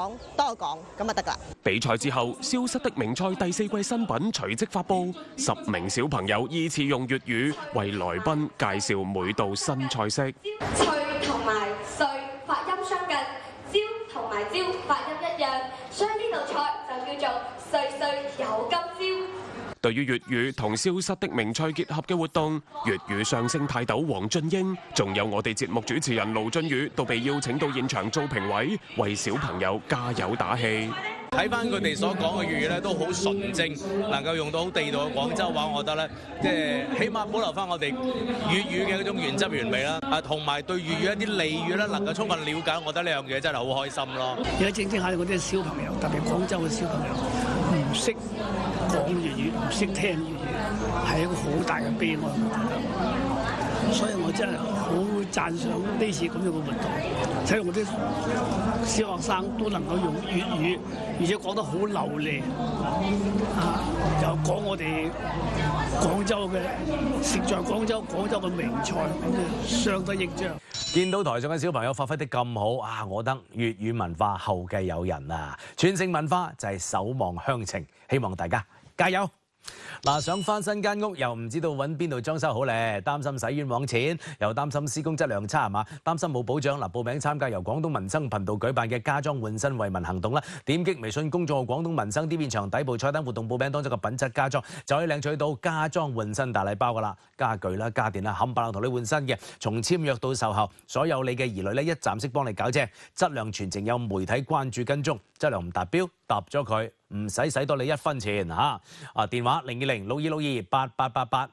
多我講咁就得㗎。 比賽之後，消失的名賽第4季新品隨即發布，10名小朋友依次用粵語為來賓介紹每道新菜式。 脆同埋碎發音相近，椒同埋椒發音一樣，所以呢道菜就叫做碎碎有金椒。 對於粵語同消失的名菜結合嘅活動，粵語相聲泰斗黃俊英，仲有我哋節目主持人盧俊宇都被邀請到現場做評委，為小朋友加油打氣。 睇翻佢哋所講嘅粵語咧，都好純正，能夠用到好地道嘅廣州話，我覺得咧，即係起碼保留翻我哋粵語嘅嗰種原汁原味啦。同埋對粵語一啲俚語咧，能夠充分了解，我覺得呢樣嘢真係好開心咯。 而家正正係嗰啲小朋友，特別廣州嘅小朋友，唔識講粵語，唔識聽粵語，係一個好大嘅悲哀，我覺得。所以我真係好讚賞呢次咁樣嘅活動，睇到我啲小學生都能夠用粵語，而且講得好流利，又講我哋廣州嘅食在廣州嘅名菜，咁就相得益彰。 見到台上嘅小朋友發揮得咁好啊，我覺得粵語文化後繼有人啊，傳承文化就係守望鄉情，希望大家加油！嗱，想翻新間屋又唔知道揾邊度裝修好咧，擔心使冤枉錢，又擔心施工質量差係嘛，擔心冇保障。嗱，報名參加由廣東民生頻道舉辦嘅家裝換新為民行動啦，點擊微信公眾號廣東民生 D 面牆底部菜單活動報名當中嘅品質家裝，就可以領取到家裝換新大禮包噶啦，家具啦、家電啦，冚唪唥同你換新嘅，從簽約到售後，所有你嘅疑慮咧一站式幫你搞正，質量全程有媒體關注跟蹤，質量唔達標揼咗佢。唔使多你1分錢嚇！電話02062628888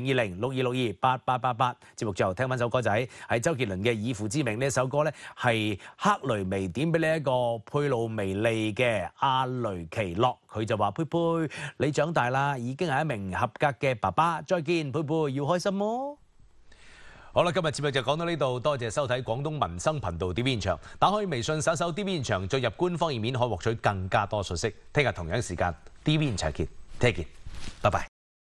02062628888。節目最後聽翻首歌仔，係周杰倫嘅《以父之名》呢首歌咧，係克雷薇點俾呢一個佩魯薇利嘅阿雷奇諾，佢就話：佩佩，你長大啦，已經係一名合格嘅爸爸，再見，佩佩要開心喎！好啦，今日節目就講到呢度，多謝收睇廣東民生頻道 DB 現場。打開微信搜 DB 現場，進入官方頁面可獲取更加多信息。聽日同樣時間 DB 現場見，聽日見，拜拜。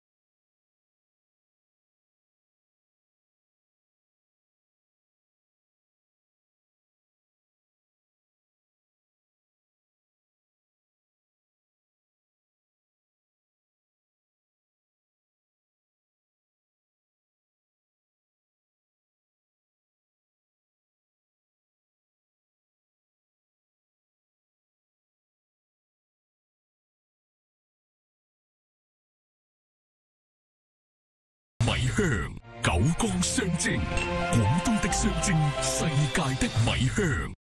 米香，九江雙蒸，廣東的雙蒸，世界的米香。